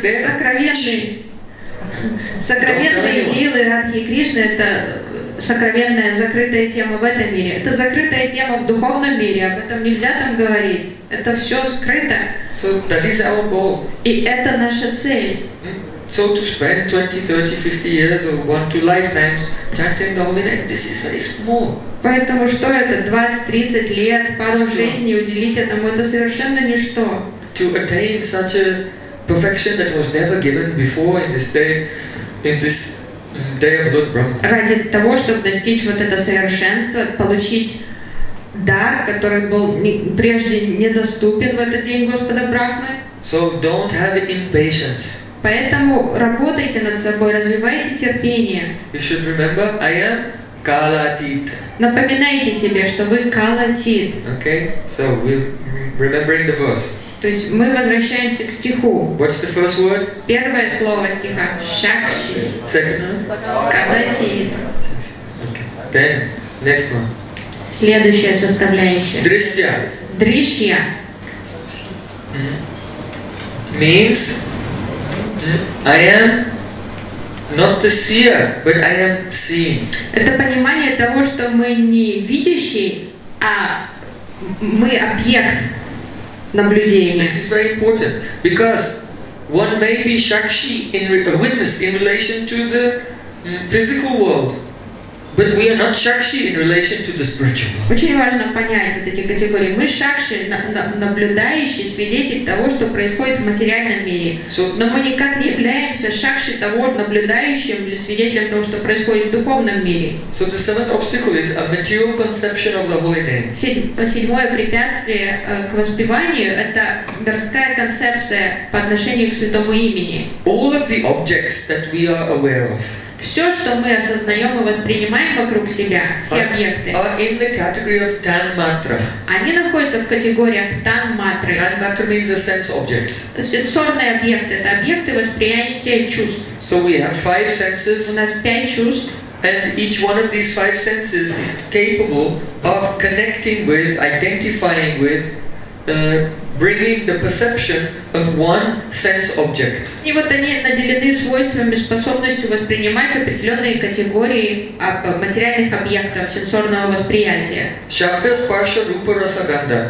сокровенные Сокровенные лилы Радхи и Кришны — это сокровенная закрытая тема в этом мире. Это закрытая тема в духовном мире, об этом нельзя там говорить. Это все скрыто. So that is our goal. И это наша цель. So to spend twenty, thirty, fifty years or one, two lifetimes chanting the holy name, this is very small. Поэтому что это двадцать, тридцать лет, пару жизней уделить этому, это совершенно ничто. To attain such a perfection that was never given before in this day, in this day of Lord Brahma. Ради того, чтобы достичь вот это совершенство, получить дар, который был не, прежде недоступен в этот день Господа Брахмы. So don't have impatience. Поэтому работайте над собой, развивайте терпение. You should remember, I am Kalatit. Напоминайте себе, что вы Калатит. Okay, so we're remembering the verse. То есть мы возвращаемся к стиху. What's the first word? Первое слово стиха Шакши. Second one? Калатит. Okay. Then next one. Следующая составляющая. Drishya. Дришья. Mm-hmm. Means mm, I am not the seer, but I am seeing. Это понимание того, что мы не видящий, а мы объект наблюдения. This is very important because one may be Shakshi, in a witness in relation to the mm, physical world, but we are not Shakshi in relation to the spiritual world. Очень важно понять вот эти категории. Мы Шакши, на, на, наблюдающий свидетель того, что происходит в материальном мире. So, Но мы никак не являемся Шакши того, наблюдающим или свидетелем того, что происходит в духовном мире. so the seventh obstacle is a material conception of the holy name. Седьмое препятствие к воспеванию – это мирская концепция по отношению к святому имени. All of the objects that we are aware of Все, что мы осознаем и воспринимаем вокруг себя, все объекты, are in the category of tanmatra. они находятся в категориях тан-матры. Tanmatra means a sense object. Сенсорные объекты – это объекты восприятия чувств. So we have five У senses, нас пять чувств, and each one of these five senses is capable of connecting with, identifying with, uh, bringing the perception of one sense object. и вот они наделены свойствами, способностью воспринимать определенные категории материальных объектов сенсорного восприятия. Shabda, Sparsha, Rupa, Rasa, Gandha.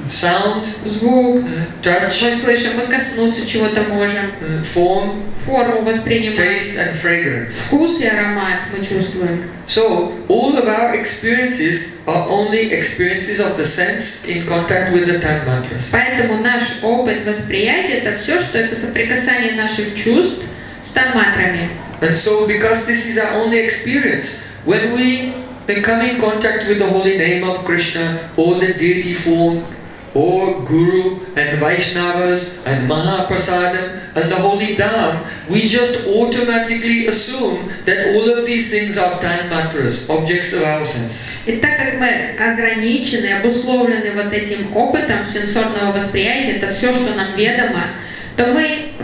sound, звук, touch, мы слышим, мы коснуться чего-то можем, form, форму воспринимаем, taste, and fragrance. вкус и аромат мы чувствуем. So, all of our experiences are only experiences of the sense in contact with the Tan Mantras. Поэтому наш опыт восприятия — это все, что это соприкасание наших чувств с танматрами. And so, because this is our only experience, when we come in contact with the holy name of Krishna, or the deity form, or Guru and Vaishnavas and Mahaprasadam and the holy Dham, we just automatically assume that all of these things are Tanmatras, objects of our senses. И так как мы ограничены, обусловлены вот этим опытом сенсорного восприятия, это все, что нам ведомо, то мы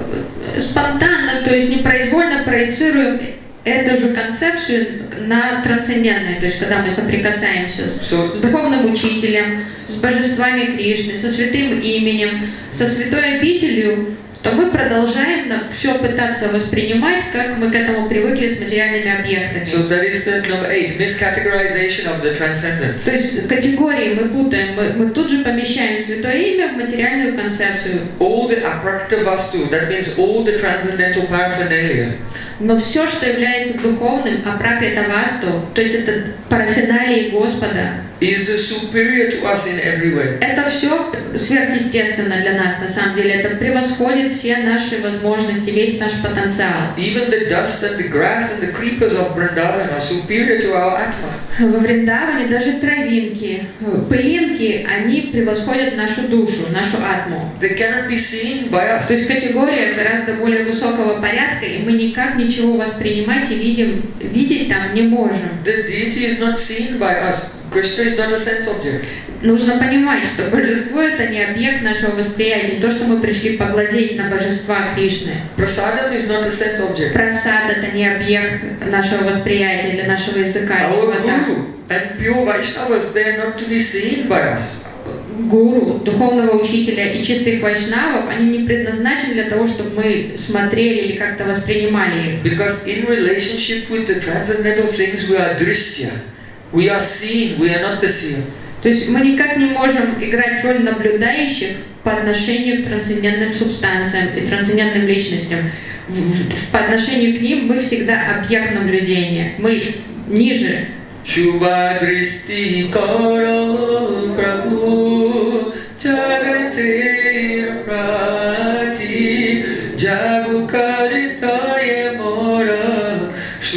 спонтанно, то есть непроизвольно проецируем эту же концепцию на трансцендентное, то есть когда мы соприкасаемся so, с духовным учителем, с божествами Кришны, со святым именем, со святой обителью, то мы продолжаем все пытаться воспринимать, как мы к этому привыкли с материальными объектами. So that is the number eight, miscategorization of the transcendence. То есть категории мы путаем, мы, мы тут же помещаем святое имя в материальную концепцию. All the aprakta vastu, that means all the transcendental paraphernalia. Но все, что является духовным, апракрита васту, то есть это параферналии Господа, is superior to us in every way. Это все сверхъестественно для нас, на самом деле. Это превосходит все наши возможности, весь наш потенциал. Even the dust and the grass and the creepers of Vrindavan are superior to our atma. Во Вриндаване даже травинки, пылинки, они превосходят нашу душу, нашу атму. They cannot be seen by us. То есть категория гораздо более высокого порядка, и мы никак ничего воспринимать и видим, видеть там не можем. The deity is not seen by us. Krishna is not a sense object. Нужно понимать, что божество — это не объект нашего восприятия, не то, что мы пришли поглазеть на божества Кришны. Prasadam is not a sense object. Прасад — это не объект нашего восприятия для нашего языка. Our Guru and pure Vaishnavas, they are not to be seen by us. Гуру, духовного учителя и чистых вайшнавов, они не предназначены для того, чтобы мы смотрели или как-то воспринимали их. Because in relationship with the transcendental things, we are drishya. We are seen, we are not the seer. То есть мы никак не можем играть роль наблюдающих по отношению к трансцендентным субстанциям и трансцендентным личностям. По отношению к ним мы всегда объект наблюдения. Мы ниже. Shubha dristi karo prabhu jagatir prati jagu karitaye mora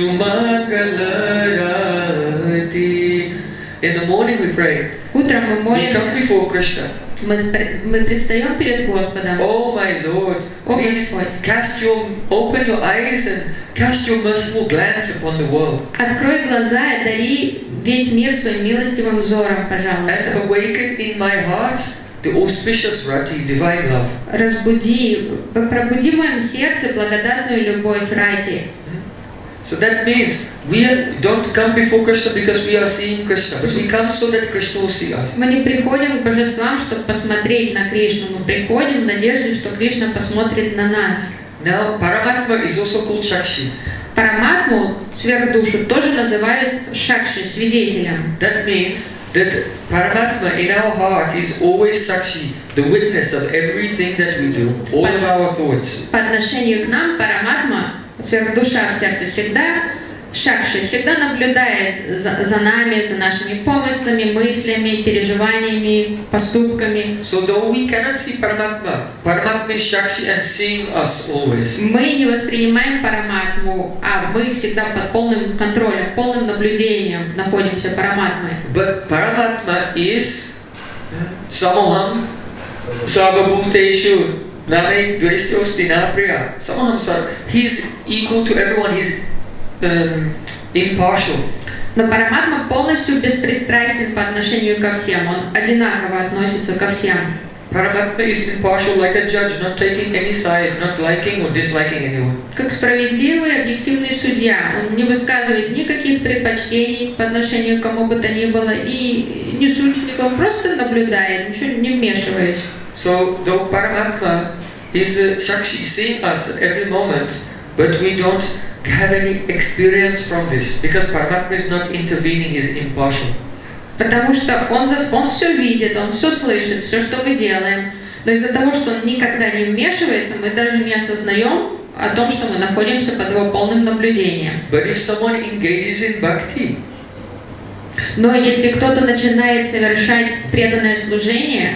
shumagalarati. In the morning we pray. Утром мы We молимся. come before Krishna. Мы, мы предстаем перед Господом. Oh my Lord, please cast your, open your eyes and cast your merciful glance upon the world. Открой глаза и дари весь мир своим милостивым взором, And пожалуйста. awaken in my heart the auspicious rati, divine love. Разбуди, пробуди в моем сердце благодатную любовь рати. So that means we are, don't come before Krishna because we are seeing Krishna, but we come so that Krishna will see us. Мы не приходим к божествам, чтобы посмотреть на Кришну. Мы приходим в надежде, что Кришна посмотрит на нас. Now, Paramatma is also called Shakshi. Параматму, сверхдушу, тоже называют Шакши, свидетелем. That means that Paramatma in our heart is always Sakshi, the witness of everything that we do, all of our thoughts. По отношению к нам Параматма, сверхдуша в сердце, всегда Шакши, всегда наблюдает за, за нами, за нашими помыслами, мыслями, переживаниями, поступками. So though we cannot see Paramatma, Paramatma is Shakshi and seeing us always. Мы не воспринимаем Параматму, а мы всегда под полным контролем, полным наблюдением находимся Параматмой. But Paramatma is Samoham Sarvabhuteshu Name Dvestyosti Napriya. Samoham Sar. He's equal to everyone. He's um, impartial. Но Параматма полностью беспристрастен по отношению ко всем. Он одинаково относится ко всем. Paramatma is impartial like a judge, not taking any side, not liking or disliking anyone. Как справедливый, объективный судья. Он не высказывает никаких предпочтений по отношению к кому бы то ни было и не судит никого, просто наблюдает, ничего не вмешиваясь. So, though Paramatma is uh, Shakshi seeing us at every moment, but we don't have any experience from this because Paramatma is not intervening, he is impartial. Потому что он, он все видит, он все слышит, все, что мы делаем. Но из-за того, что он никогда не вмешивается, мы даже не осознаем о том, что мы находимся под его полным наблюдением. But if someone engages in bhakti, но если кто-то начинает совершать преданное служение,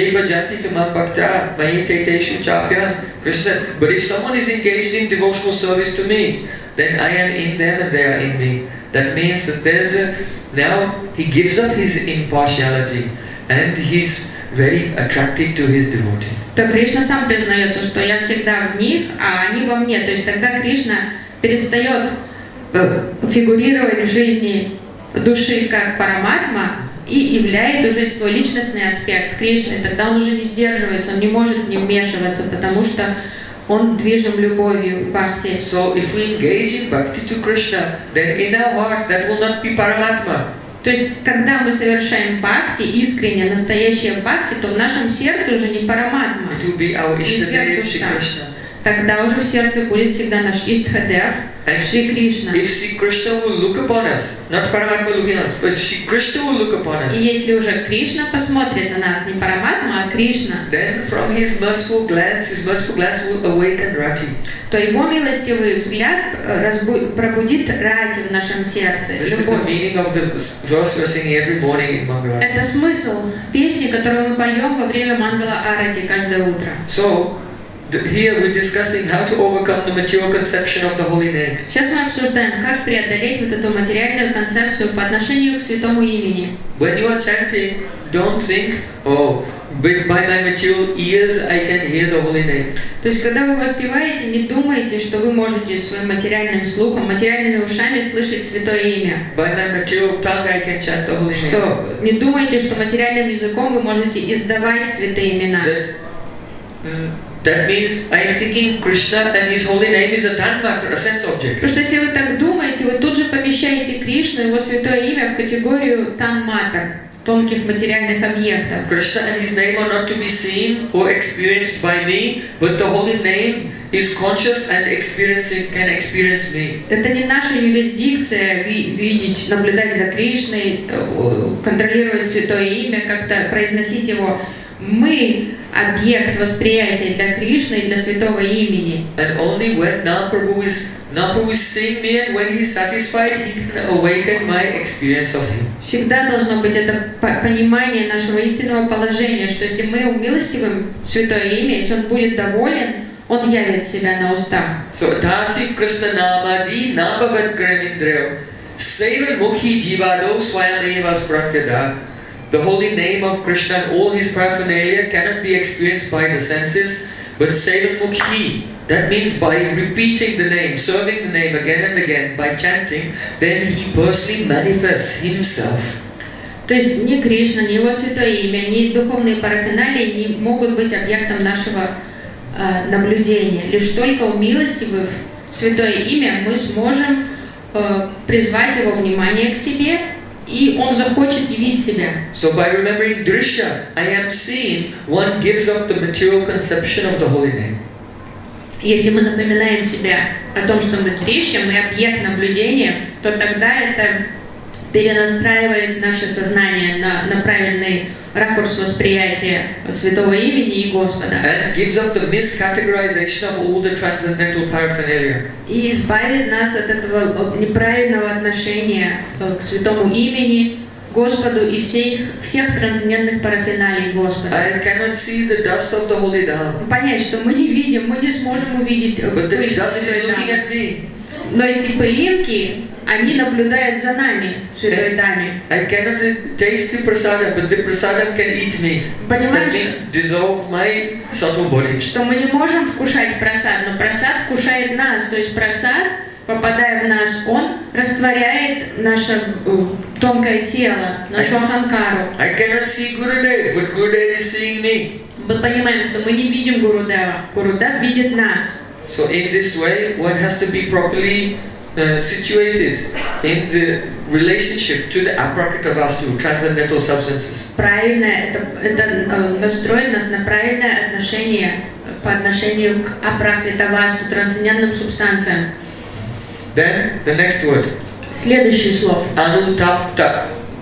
but if someone is engaged in devotional service to me, then I am in them and they are in me. That means that there's a, now he gives up his impartiality and he's very attracted to his devotee. То Кришна сам признается, что я всегда в них, а они во мне. То есть тогда Кришна перестает фигурировать в жизни души как параматма и являет уже свой личностный аспект Кришны. Тогда он уже не сдерживается, он не может не вмешиваться, потому что он движим любовью, бхакти. So if we engage in bhakti to Krishna, then in our heart that will not be paramatma. То есть, когда мы совершаем бхакти, искренне, настоящее бхакти, то в нашем сердце уже не параматма, не сверхдуша. Тогда уже в сердце будет всегда наш Иштхадев, Шри Кришна. If Shri Krishna will look upon us, not Paramatma looking at us, but Shri Krishna will look upon us. И если уже Кришна посмотрит на нас, не Параматма, а Кришна, then from his merciful glance, his merciful glance will awaken Rati. То его милостивый взгляд пробудит Рати в нашем сердце. This is the meaning of the verse we're singing every morning in Mangala. Это смысл песни, которую мы поем во время Мангала Арати каждое утро. So here we're discussing how to overcome the material conception of the holy name. Сейчас мы обсуждаем, как преодолеть вот эту материальную концепцию по отношению к святому имени. When you are chanting, don't think, oh, by my material ears I can hear the holy name. То есть, когда вы воспеваете, не думайте, что вы можете своим материальным слухом, материальными ушами слышать святое имя. By my material tongue I can chant the holy name. Что не думайте, что материальным языком вы можете издавать святые имена. That means I am thinking Krishna and his holy name is a tanmatra, a sense object. Потому что если вы так думаете, вы тут же помещаете Кришну, его святое имя, в категорию танматр, тонких материальных объектов. Krishna and his name are not to be seen or experienced by me, but the holy name is conscious and experiencing can experience me. Это не наша юрисдикция видеть, наблюдать за Кришной, контролировать святое имя, как-то произносить его. Мы объект восприятия для Кришны и для святого имени. And only when Namaprabhu is Namaprabhu is seeing me and when he is satisfied, he can awaken my experience of him. Всегда должно быть это понимание нашего истинного положения, что если мы умилостивим святое имя, если он будет доволен, он явит себя на устах. So Tasi Krishna Namadi Nabhavat Gramindreo Sevan Mukhi Jivado Swayameva Spratyada. The holy name of Krishna and all his paraphernalia cannot be experienced by the senses, but Sevan Mukhi, that means by repeating the name, serving the name again and again, by chanting, then he personally manifests himself. То есть ни Кришна, ни его святое имя, ни духовные параферналии не могут быть объектом нашего э, наблюдения. Лишь только умилостивив святое имя, мы сможем э, призвать его внимание к себе, и он захочет явить себя. So by remembering Drishya, I am seeing, one gives up the material conception of the holy name. Если мы напоминаем себя о том, что мы Дришья, мы объект наблюдения, то тогда это перенастраивает наше сознание на, на правильный ракурс восприятия святого имени и Господа. And gives up the miscategorization of all the transcendental paraphernalia. И избавит нас от этого неправильного отношения к святому имени, Господу и всех, всех трансцендентных параферналий Господа. I cannot see the dust of the holy Dham. Понять, что мы не видим, мы не сможем увидеть пыль святой Дhamы. Но эти пылинки, они наблюдают за нами, святой Даме. I cannot taste the prasadam, but the prasadam can eat me. Понимаешь, that means dissolve my subtle body. Что мы не можем вкушать прасад, но прасад вкушает нас. То есть прасад, попадая в нас, он растворяет наше тонкое тело, нашу аханкару. I cannot see Gurudev, but Gurudev is seeing me. Мы понимаем, что мы не видим Гурудева, Гурудев видит нас. So in this way, one has to be properly uh, situated in the relationship to the aprakritavastu, transcendental substances. Правильно, это, это настроит нас на правильное отношение по отношению к апракритавасту, трансцендентным субстанциям. Then the next word. Следующий слов. Anutapta.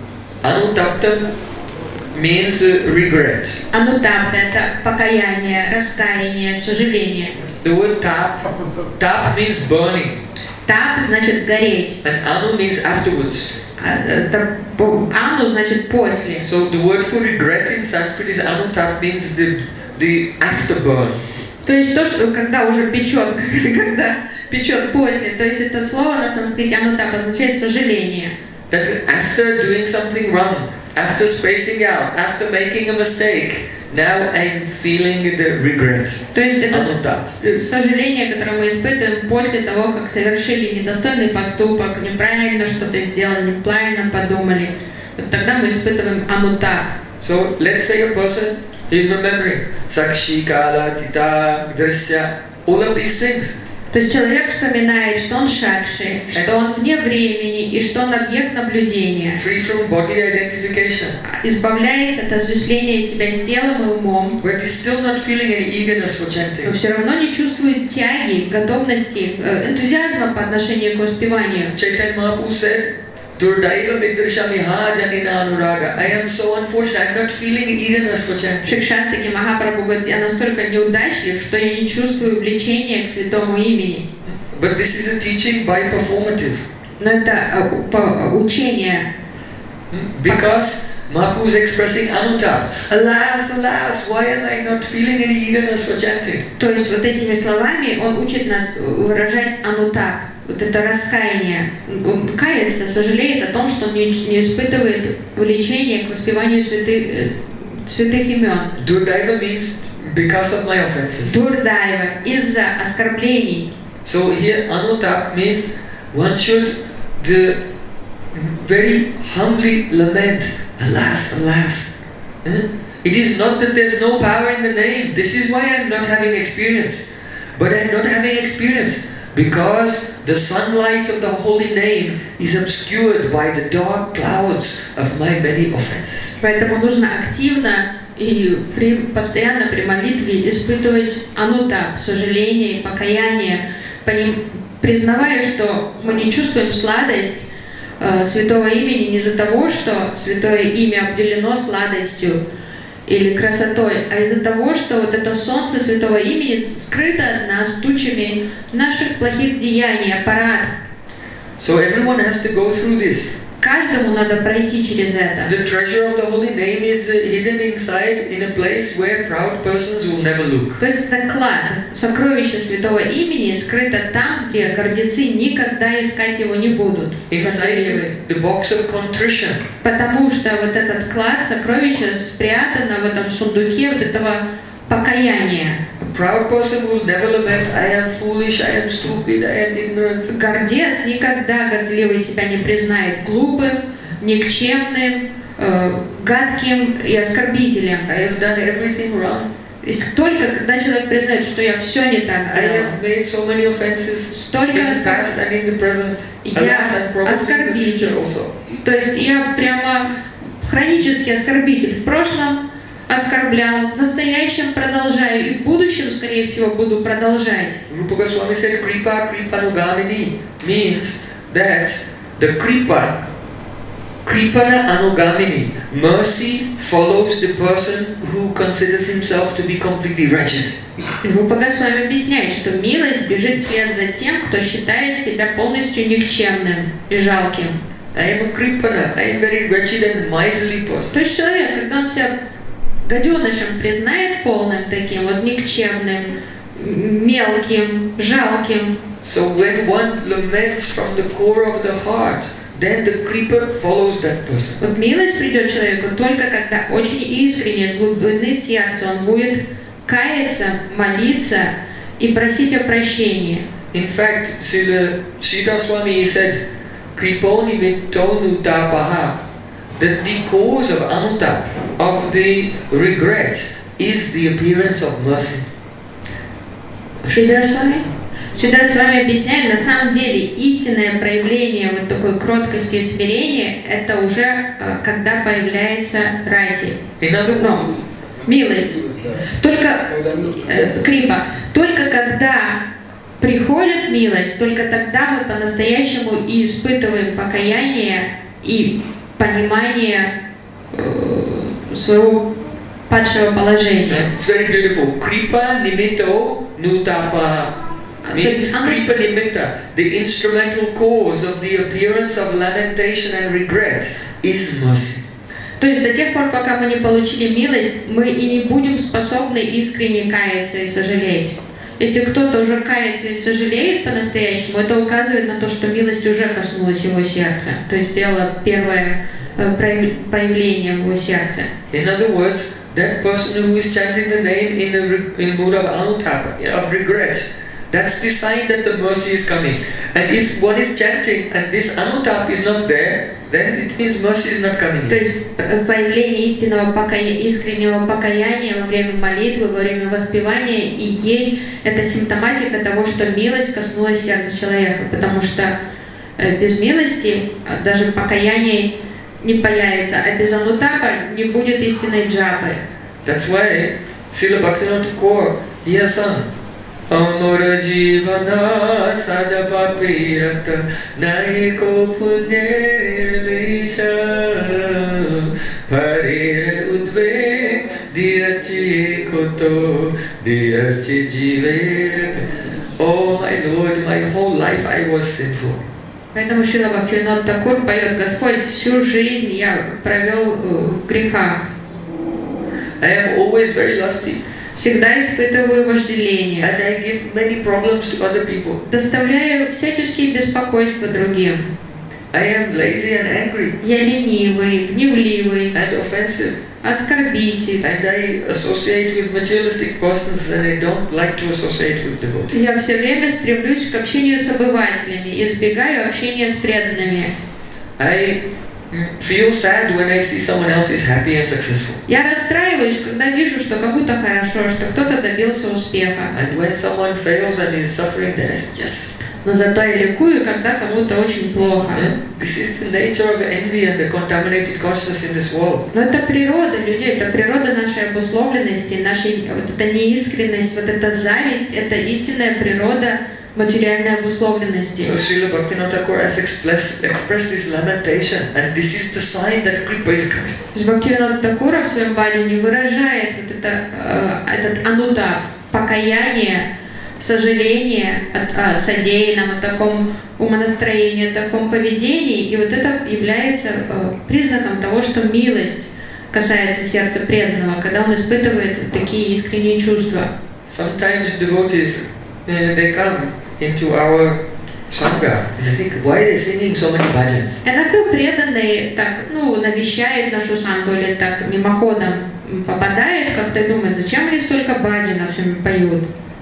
Anutapta means uh, regret. Анутапта – это покаяние, раскаяние, сожаление. The word tap, tap means burning, Тап значит гореть. and anu means afterwards. А, это по- Ану значит после. So the word for regret in Sanskrit is anutap, means the the afterburn. То есть то, что когда уже печет, когда печет после. То есть это слово на санскрите анутап означает сожаление. That after doing something wrong, after spacing out, after making a mistake, now I'm feeling the regret. То есть это Anutap. с- сожаление, которое мы испытываем после того, как совершили недостойный поступок, неправильно что-то сделали, неправильно подумали. Вот тогда мы испытываем анутап. So let's say a person is remembering Sakshi, Kala, Tita, Drisya, all of these things. То есть человек вспоминает, что он шакши, что он вне времени и что он объект наблюдения, Free from bodily identification. избавляясь от отождествления себя с телом и умом, But he's still not feeling any eagerness for но chanting. все равно не чувствует тяги, готовности, э, энтузиазма по отношению к воспеванию. Chaitanya Mahaprabhu said, Durdaiva Midrashami ha janina anuraga. I am so unfortunate, I'm not feeling eagerness for chanting. Шикшастаки Махапрабху говорит, я настолько неудачлив, что я не чувствую влечения к святому имени. But this is a teaching by performative. Но это э, по- учение. Because Mahaprabhu is expressing anutap. Alas, alas, why am I not feeling any eagerness for chanting? То есть вот этими словами он учит нас выражать анутап, вот это раскаяние. Он кается, сожалеет о том, что он не, не испытывает влечения к воспеванию святых, э, святых имен. Durdaiva means because of my offenses. Дурдайва, из-за оскорблений. So here anutap means one should the very humbly lament, alas, alas. Eh? It is not that there's no power in the name. This is why I'm not having experience. But I'm not having experience because the sunlight of the holy name is obscured by the dark clouds of my many offenses. Поэтому нужно активно и при, постоянно при молитве испытывать анутап, сожаление, покаяние, поним- признавая, что мы не чувствуем сладость э, святого имени не из-за того, что святое имя обделено сладостью или красотой, а из-за того, что вот это солнце святого имени скрыто от нас тучами наших плохих деяний, аппарат. So everyone has to go through this. Каждому надо пройти через это. The treasure of the holy name is hidden inside in a place where proud persons will never look. То есть это клад, сокровище святого имени скрыто там, где гордецы никогда искать его не будут. Inside the, the box of contrition. Потому что вот этот клад, сокровище спрятано в этом сундуке вот этого покаяния. A proud person will never lament, I am foolish, I am stupid, I am ignorant. Гордец никогда горделивый себя не признает глупым, никчемным, э, гадким и оскорбителем. I have done everything wrong. То есть только когда человек признает, что я все не так I делал, have made so many offenses Столько in the past and in the present. Я Alas, and probably in the оскорбитель. future also. То есть я прямо хронический оскорбитель. В прошлом оскорблял, в настоящем продолжаю и в будущем, скорее всего, буду продолжать. Rupa Goswami said Kripa Kripanugamini means that the Kripa, Kripana Anugamini, mercy follows the person who considers himself to be completely wretched. Рупа Госвами объясняет, что милость бежит вслед за тем, кто считает себя полностью никчемным и жалким. I am a Kripana, I am very wretched and miserly person. То есть человек, когда он себя гаденышем признает полным таким, вот никчемным, мелким, жалким. So when one laments from the core of the heart, then the Kripa follows that person. Вот милость придет человеку только когда очень искренне, с глубины сердца он будет каяться, молиться и просить о прощении. In fact, Srila Sridhar Swami said, Kriponi mittonu tapaha, that the cause of anutap, of the regret, is the appearance of mercy. Шридхар Свами? Шридхар Свами объясняет, на самом деле истинное проявление вот такой кроткости и смирения – это уже э, когда появляется рати. In other words, Но милость. Только э, крипа. Только когда приходит милость, только тогда мы по-настоящему и испытываем покаяние и понимание своего падшего положения. It's very beautiful. Kripa nimitto nutapa means kripa nimitta. The instrumental cause of the appearance of lamentation and regret is mercy. То есть до тех пор, пока мы не получили милость, мы и не будем способны искренне каяться и сожалеть. Если кто-то уже кается и сожалеет по-настоящему, это указывает на то, что милость уже коснулась его сердца, то есть сделала первое появление в его сердце. In other words, that person who is chanting the name in a in mood of anutapa, of regret, that's the sign that the mercy is coming. And if one is chanting and this anutap is not there, then it means mercy is not coming. То есть появление истинного покаяния, искреннего покаяния во время молитвы, во время воспевания и ей это симптоматика того, что милость коснулась сердца человека, потому что без милости даже покаяние не появится, а без анутапа не будет истинной джапы. That's why Srila Bhaktivinoda Thakur, he has sung Amara Jivana Sadapapirata Naiko Punyir Lisha Parire Udve Diyachi Koto Diyachi Jivet. Oh my Lord, my whole life I was sinful. Поэтому Шрила Бхактивинода Такур поет: Господь, всю жизнь я провел в грехах. I am always very lusty. Всегда испытываю вожделение. And I give many problems to other people. Доставляю всяческие беспокойства другим. I am lazy and angry. Я ленивый, гневливый, and offensive. оскорбитель. And I associate with materialistic persons and I don't like to associate with devotees. Я все время стремлюсь к общению с обывателями, избегаю общения с преданными. I feel sad when I see someone else is happy and successful. Я расстраиваюсь, когда вижу, что как будто хорошо, что кто-то добился успеха. And when someone fails and is suffering, then I say yes. Но зато я ликую, когда кому-то очень плохо. This is the nature of envy and the contaminated consciousness in this world. Но это природа людей, это природа нашей обусловленности, нашей вот эта неискренность, вот эта зависть, это истинная природа материальной обусловленности. So Srila Bhaktivinoda Thakur has expressed, expressed this lamentation, and this is the sign that Kripa is coming. Бхактивинода Такура в своем баджане выражает вот это, э, этот анутап, покаяние, сожаление о, о содеянном, о таком умонастроении, о таком поведении, и вот это является э, признаком того, что милость касается сердца преданного, когда он испытывает такие искренние чувства. Sometimes devotees, uh, they come into our sangha and I think, why are they singing so many bhajans? Иногда преданные так, ну, навещают нашу сангу или так мимоходом попадает, как-то думает, зачем они столько баджанов все поют.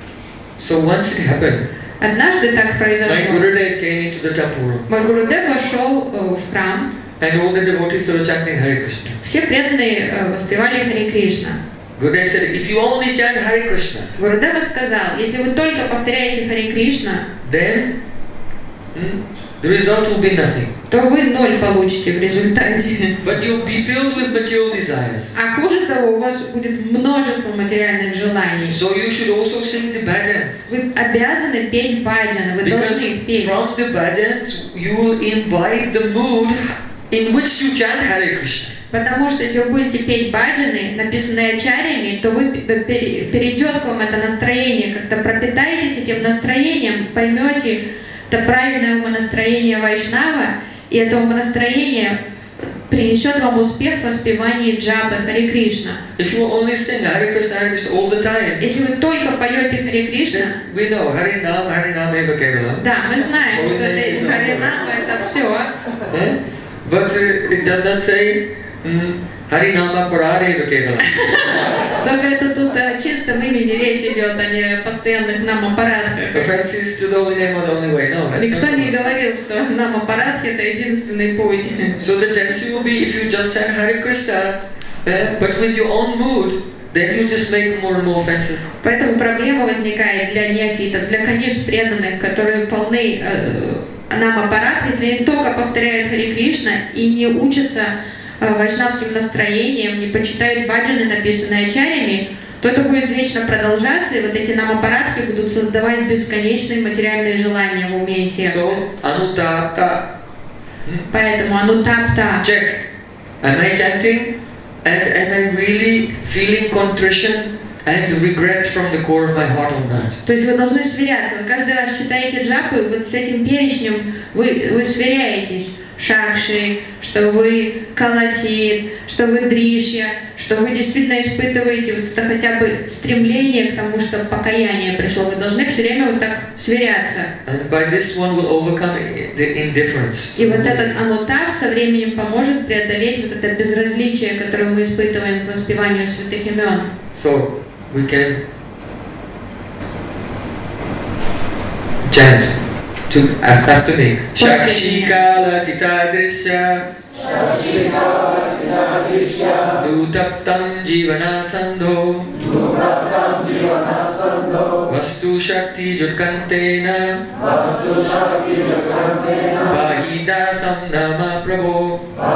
So once it happened, однажды так произошло. my Gurudev came into the temple. Мой Гурудев вошел э, в храм. And all the devotees were chanting Hare Krishna. Все преданные э, воспевали Харе Кришна. Gurudev said, if you only chant Hare Krishna, Гурудева сказал, если вы только повторяете Харе Кришна, then hmm, the result will be nothing. то вы ноль получите в результате. But you'll be filled with material desires. А хуже того, у вас будет множество материальных желаний. So you should also sing the bhajans. Вы обязаны петь баджаны, вы Because должны их петь. from the bhajans you will imbibe the mood in which you chant Hare Krishna. Потому что если вы будете петь баджаны, написанные ачарьями, то вы перейдет к вам это настроение, как-то пропитаетесь этим настроением, поймете это правильное умонастроение Вайшнава, и это умонастроение принесет вам успех в воспевании джапы Харе Кришна. If you only sing Hare Krishna, Hare Krishna all the time, Если вы только поете Харе Кришна, then we know Hare Nam, Hare Nam Eva Kevalam. да, мы знаем, что это Харе Нама, это все. Eh? But uh, it does not say mm, Hare Nama Parare Eva Kevalam. Только это тут о чистом имени речь идет, а не о постоянных нам-аппаратках. Offenses to the holy name are the only way. No, that's Никто not не true. говорил, что нам-аппаратки это единственный путь. So the tendency will be if you just chant Hare Krishna, eh, but with your own mood, then you just make more and more offenses. Поэтому проблема возникает для неофитов, для кониш преданных, которые полны э, нам-аппарат, если они только повторяют Харе Кришна и не учатся э, вайшнавским настроением, не почитают баджаны, написанные ачарьями, то это будет вечно продолжаться, и вот эти нам-аппаратки будут создавать бесконечные материальные желания в уме и сердце. So anutapta. Поэтому анутапта. Check. Am I chanting? And am I really feeling contrition and regret from the core of my heart on that? То есть вы должны сверяться. Вы каждый раз читаете джапы, вот с этим перечнем вы, вы сверяетесь. Шакши, что вы колотит, что вы дришья, что вы действительно испытываете вот это хотя бы стремление к тому, что покаяние пришло. Вы должны все время вот так сверяться. And by this one will overcome the indifference. И вот этот анутав со временем поможет преодолеть вот это безразличие, которое мы испытываем к воспеванию святых имен. So we can chant to after me. Shakshikala titadrisya Nutaptam jivanasandho Vastu shakti jutkantena Vahidasam nama prabho.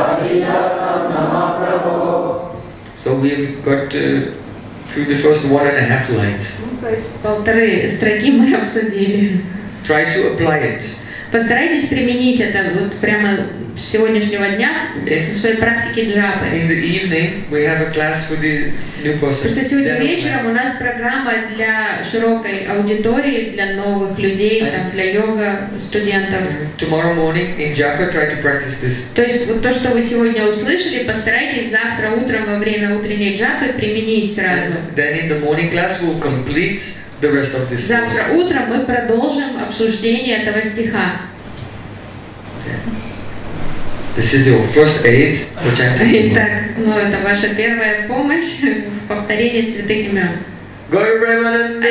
So we've got uh, through the first one and a half lines. То есть полторы строки мы обсудили. Try to apply it. Постарайтесь применить это вот прямо с сегодняшнего дня в своей практике джапы. In the evening, we have a class for the new Потому что persons. сегодня вечером у нас программа для широкой аудитории, для новых людей, там, для йога студентов. Tomorrow morning in Japa, try to practice this. То есть вот то, что вы сегодня услышали, постарайтесь завтра утром во время утренней джапы применить сразу. Then in the morning class, we'll complete the rest of this. Завтра утром мы продолжим обсуждение этого стиха. This is your first aid for chanting. Итак, ну это ваша первая помощь в повторении святых имен. Gaur Premanande!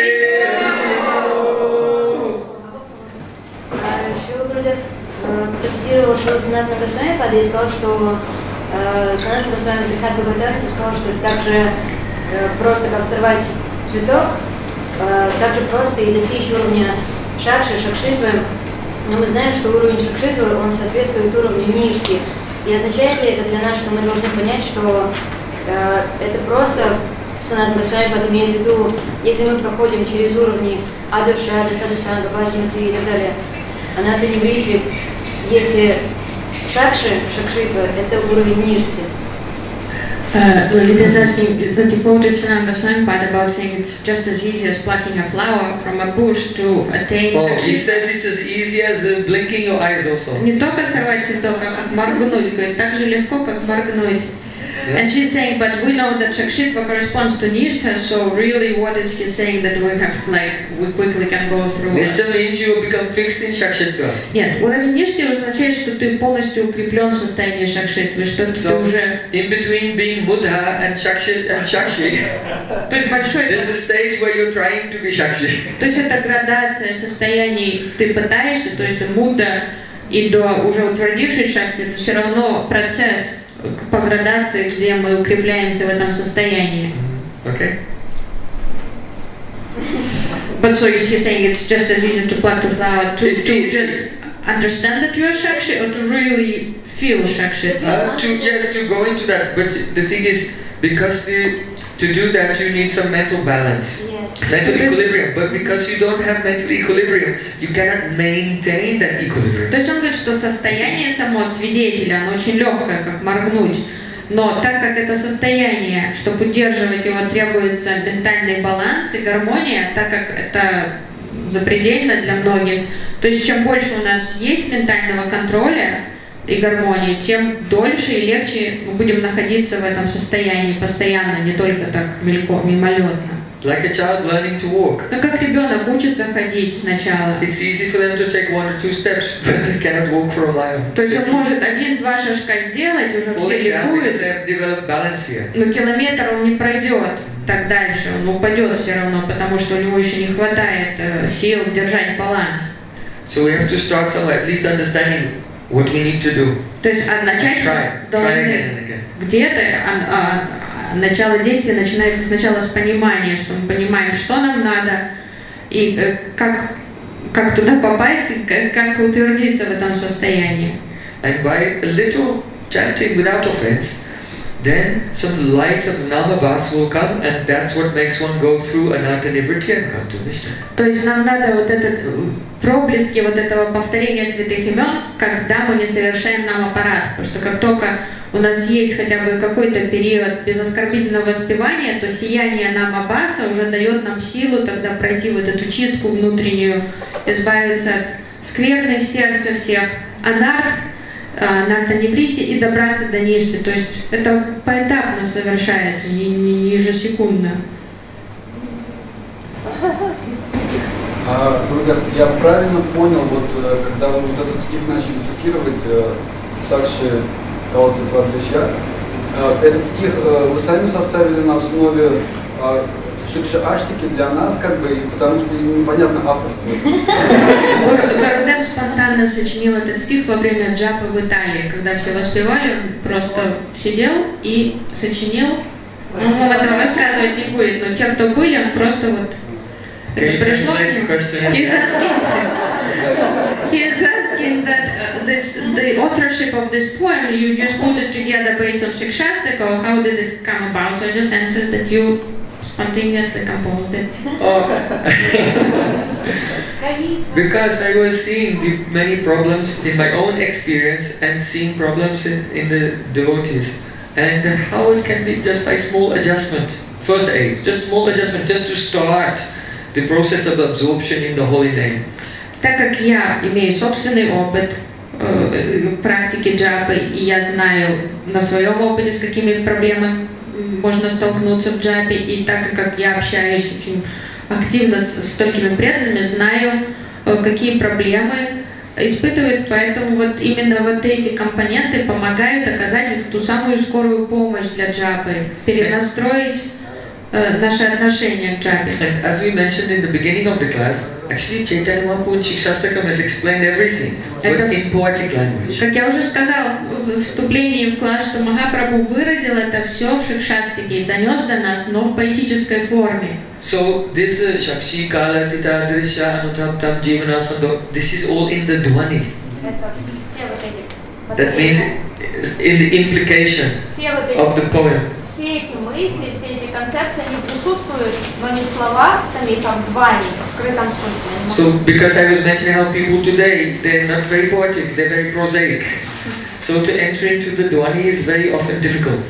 Шрила Гурудев процитировал Шрила Санатана Госвами Пада и сказал, что Санатана Госвами Брихат Бхагаватамрите сказал, что это так же просто, как сорвать цветок, так же просто и достичь уровня шакши, шакшитвы. Но мы знаем, что уровень шакшитвы, он соответствует уровню нишки. И означает ли это для нас, что мы должны понять, что э, это просто, Санатана Госвами Пада имеет в виду, если мы проходим через уровни Адушада, Садусанга, Бхадимати и так далее, Анатта Ниврити, если шакши, шакшитва, это уровень нишки. Uh, Lilith is asking that you quoted Sanatana Goswami Pad about saying it's just as easy as plucking a flower from a bush to attain Oh, he shakshitva. says it's as easy as uh, blinking your eyes also. Не только сорвать цветок, а как моргнуть, говорит, так же легко, как моргнуть. Yeah. And she's saying, but we know that Shakshitva corresponds to Nishtha, so really what is he saying that we have, like, we quickly can go through? Nishta means you become fixed in Shakshitva. Нет, уровень Ништи означает, что ты полностью укреплен в состоянии Шакшитвы, что ты So, уже... in between being Buddha and Shakshi, and Shakshi, То есть большой... there's a stage where you're trying to be Shakshi. То есть это градация состояний, ты пытаешься, то есть Будда и до уже утвердившей Шакти, это все равно процесс по градации, где мы укрепляемся в этом состоянии. Okay? But so is he saying it's just as easy to pluck the flower, to, It's to easy. just understand that you are Shakshi, or to really feel Shakshi? Uh, to, yes, to go into that, but the thing is, because the, to do that you need some mental balance, Yes. mental Because- equilibrium, but because you don't have mental equilibrium, you cannot maintain that equilibrium. То есть он говорит, что состояние само свидетеля, оно очень легкое, как моргнуть. Но так как это состояние, чтобы удерживать его, требуется ментальный баланс и гармония, так как это запредельно для многих, то есть чем больше у нас есть ментального контроля и гармонии, тем дольше и легче мы будем находиться в этом состоянии постоянно, не только так мелько, мимолетно. Like a child learning to walk. Ну как ребенок учится ходить сначала. It's easy for them to take one or two steps, but they cannot walk for a while. То есть он может один-два шажка сделать, уже все Falling down because ликуют, they have developed balance here. но километр он не пройдет так дальше, он упадет все равно, потому что у него еще не хватает э, сил держать баланс. So we have to start somewhere, at least understanding what we need to do. То есть а начать Try, try again должны and again. где-то, а, а, а, начало действия начинается сначала с понимания, что мы понимаем, что нам надо и э, как, как туда попасть, и как, как утвердиться в этом состоянии. And by a little chanting without offense, then some light of namabhas will come, and that's what makes one go through Ananta Nivritti and come to Nishta. То есть нам надо вот этот э, проблески вот этого повторения святых имен, когда мы не совершаем нам аппарат, потому что как только у нас есть хотя бы какой-то период без оскорбительного воспевания, то сияние нам Аббаса уже дает нам силу тогда пройти вот эту чистку внутреннюю, избавиться от скверны в сердце всех, анарт, нартаневрити и добраться до ништы. То есть это поэтапно совершается, не, не ежесекундно. А, я правильно понял, вот когда вы вот этот стих начали цитировать, Сакши Калати Падришья, этот стих вы сами составили на основе Шикши Аштики для нас, как бы, потому что непонятно авторство. Гурудев спонтанно сочинил этот стих во время джапы в Италии, когда все воспевали, он просто сидел и сочинил. Он об этом рассказывать не будет, но те, кто были, он просто вот это пришло к нему. He's asking, he's asking that uh, this, the authorship of this poem, you just put it together based on Shikshastika, or how did it come about? So I just answered that you spontaneously composed it. Oh. Because I was seeing the many problems in my own experience and seeing problems in, in the devotees. And how it can be just by small adjustment. First aid, just small adjustment, just to start the process of absorption in the holy name. Так как я имею собственный опыт э, практики джапы, и я знаю на своем опыте, с какими проблемами можно столкнуться в джапе, и так как я общаюсь очень активно с, с столькими преданными, знаю, э, какие проблемы испытывают, поэтому вот именно вот эти компоненты помогают оказать вот ту самую скорую помощь для джапы, перенастроить э, наши отношения к джапе. And as we mentioned in the beginning of the class, actually Chaitanya Mahaprabhu in Shikshastakam has explained everything, but in poetic language. Как я уже сказала в вступлении в класс, что Махапрабху выразил это все в Шикшастике и донес до нас, но в поэтической форме. So this uh, Shakshi Kala Tita Drisha Anutaptam Jivanasando, this is all in the Dhwani. That means in the implication of the poem. Все эти мысли, все эти концепции, они присутствуют, но не в словах самих, а в Dhwani, в скрытом смысле. So because I was mentioning how people today, they're not very poetic, they're very prosaic. So to enter into the Dhwani is very often difficult.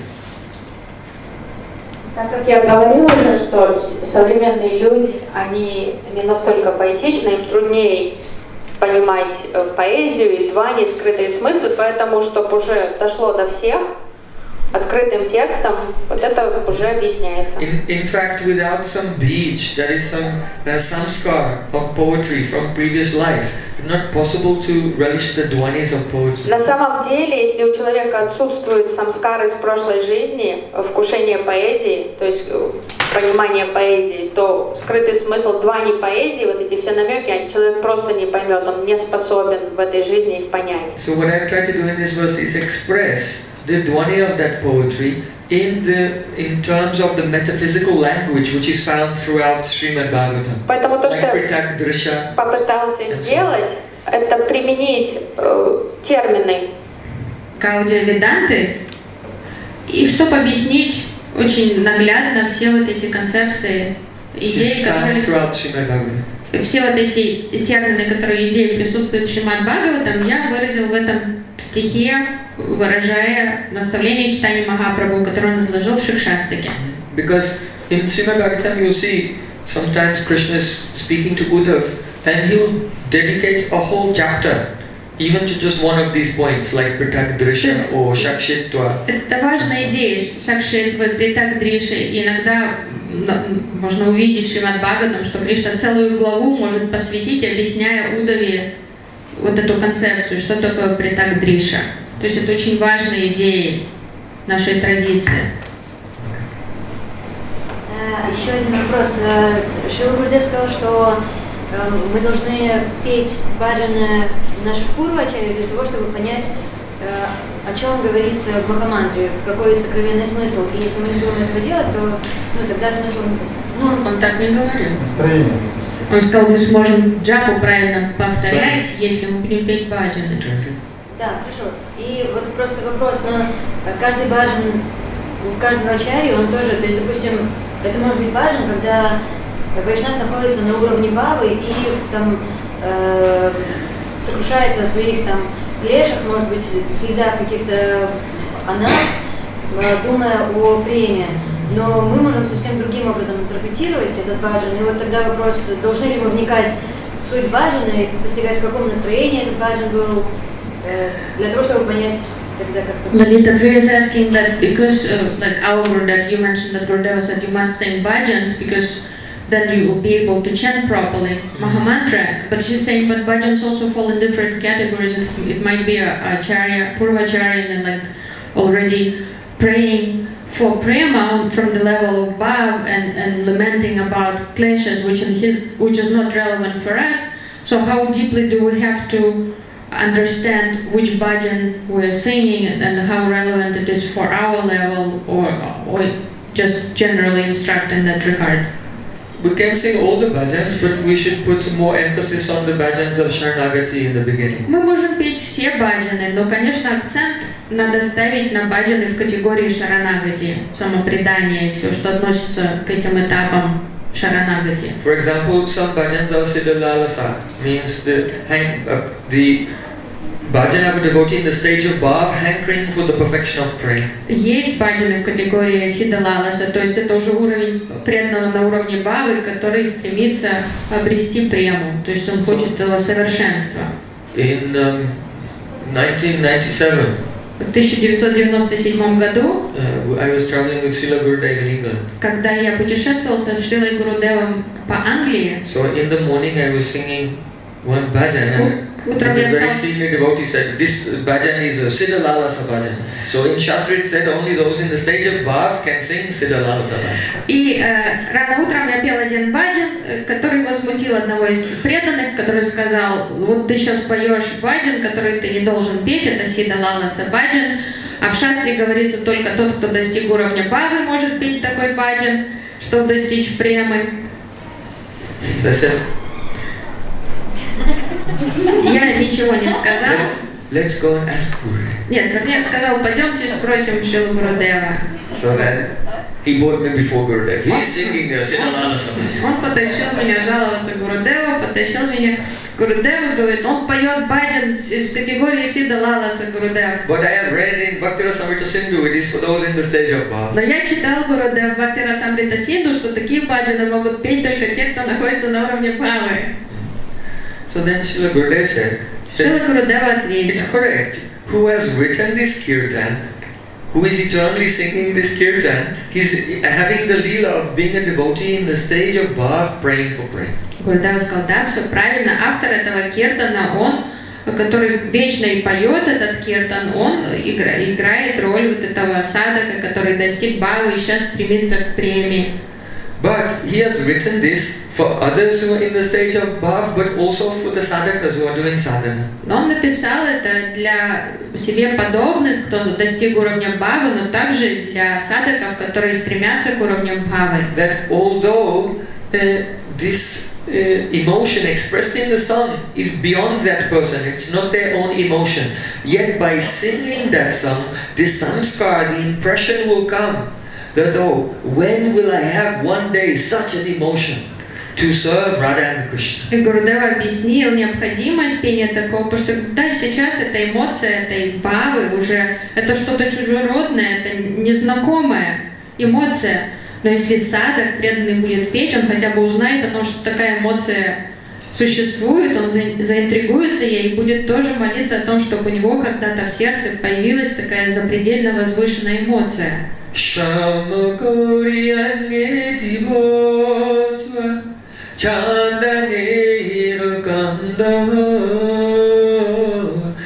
Так как я говорила уже, что современные люди, они не настолько поэтичны, им труднее понимать поэзию и Dhwani, скрытые смыслы, поэтому, чтобы уже дошло до всех, открытым текстом, вот это уже объясняется. In, in fact, without some beach, that is some uh, samskar of poetry from previous life, it's not possible to relish the Dhwanis of poetry. На самом деле, если у человека отсутствуют самскары из прошлой жизни, вкушение поэзии, то есть понимание поэзии, то скрытый смысл Dhwani поэзии, вот эти все намеки, человек просто не поймет, он не способен в этой жизни их понять. So what I've tried to do in this verse is express the Dhwani of that poetry in the in terms of the metaphysical language which is found throughout Srimad Bhagavatam. Поэтому то, что like я попытался сделать, это применить э, термины Гаудия Веданты, и чтобы объяснить очень наглядно все вот эти концепции, идеи, которые все вот эти термины, которые идеи присутствуют в Шримад Бхагаватам, я выразил в этом стихе, выражая наставление читания Махапрабху, которое он изложил в Шикшастаке. Because in Srimad Bhagavatam you see sometimes Krishna is speaking to Uddhav and he will dedicate a whole chapter even to just one of these points like Pritag Drisha or Shakshitva. Это важная идея Шакшитва, Притак Дриши. Иногда можно увидеть в Шримад Бхагаватам, что Кришна целую главу может посвятить, объясняя Удаве вот эту концепцию, что такое Притак Дриша. То есть это очень важная идея нашей традиции. Еще один вопрос. Шрила Гурудев сказал, что мы должны петь баджаны наших пурвачарьев для того, чтобы понять, о чем говорится в Махамантре, какой сокровенный смысл. И если мы не будем этого делать, то ну, тогда смысл... Ну, он так не говорил. Он сказал, мы сможем джапу правильно повторять, если мы будем петь баджаны. Да, хорошо. И вот просто вопрос, но каждый баджан, у каждого ачарьи, он тоже, то есть, допустим, это может быть баджан, когда вайшнав находится на уровне бхавы и там э, сокрушается о своих там клешах, может быть, следах каких-то она, думая о преме. Но мы можем совсем другим образом интерпретировать этот баджан. И вот тогда вопрос, должны ли мы вникать в суть баджана и постигать, в каком настроении этот баджан был, для того, чтобы понять тогда, как... Lalita Priya is asking that because, uh, like our Gurudev, you mentioned that Gurudeva said you must sing bhajans because then you will be able to chant properly, Mahamantra. But she's saying, but bhajans also fall in different categories. It might be a acharya, purvacharya, and then like already praying for prema from the level of bhav and, and lamenting about kleshas, which in his which is not relevant for us. So how deeply do we have to understand which bhajan we're singing and how relevant it is for our level, or or just generally instruct in that regard? We can sing all the bhajans, but we should put more emphasis on the bhajans of Sharanagati in the beginning. Мы можем петь все баджаны, но, конечно, акцент надо ставить на баджаны в категории шаранагати, самопредание и все, что относится к этим этапам шаранагати. For example, some bhajans are Siddha Lalasa, means the hang, uh, the bhajan of a devotee in the stage of bhav, hankering for the perfection of prayer. Есть баджаны в категории Сидха Лаласа, то есть это уже уровень преданного на уровне бхавы, который стремится обрести прему, то есть он хочет этого совершенства. In um, nineteen ninety-seven, В тысяча девятьсот девяносто седьмом году, uh, I was traveling with Srila Gurudev in England. когда я путешествовал со Шрилой Гурудевом по Англии, So in the morning I was singing one bhajan, and, утром and я a very стал senior devotee said, this bhajan is a Siddha Lalasa bhajan. So in Shastra it said only those in the stage of bhav can sing Siddha Lalasa bhajan. И э, рано утром я пел один баджан, э, который возмутил одного из преданных, который сказал, вот ты сейчас поешь баджан, который ты не должен петь, это Сидха Лаласа баджан, а в шастре говорится, только тот, кто достиг уровня бхавы, может петь такой баджан, чтобы достичь премы. Я ничего не сказал. Let's, let's go and ask Guru. Нет, вернее, сказал, пойдемте спросим Шрилу Гурудева. So then he brought me before Gurudev. He's singing the Siddha Lalasa bhajan. Он потащил меня жаловаться Гурудеву, потащил меня к Гурудеву, говорит, он поет баджан из категории Сидха Лаласа Гурудев. But I have read in Bhakti Rasamrita Sindhu, it is for those in the stage of bhav. Но я читал Гурудев Бхакти Расамрита Синду, что такие баджаны могут петь только те, кто находится на уровне бхавы. So then Srila Gurudev said, Шрила Гурудева ответил, it's correct. Who has written this kirtan, who is eternally singing this kirtan, he's having the leela of being a devotee in the stage of bhav, praying for prayer. Гурудев сказал, да, все правильно, автор этого киртана, он, который вечно и поет этот киртан, он игра, играет роль вот этого садака, который достиг бхавы и сейчас стремится к премии. But he has written this for others who are in the stage of bhav, but also for the sadhakas who are doing sadhana. Но он написал это для себе подобных, кто достиг уровня бхавы, но также для садаков, которые стремятся к уровню бхавы. That although uh, this uh, emotion expressed in the song is beyond that person, it's not their own emotion, yet by singing that song, the samskar, the impression will come that, oh, when will I have one day such an emotion to serve Radha and Krishna? И Гурудев объяснил необходимость пения такого, потому что да, сейчас эта эмоция, этой бхавы уже, это что-то чужеродное, это незнакомая эмоция. Но если садак преданный будет петь, он хотя бы узнает о том, что такая эмоция существует, он заинтригуется ей и будет тоже молиться о том, чтобы у него когда-то в сердце появилась такая запредельно возвышенная эмоция. Шамакори ангетиботва чанданир кандава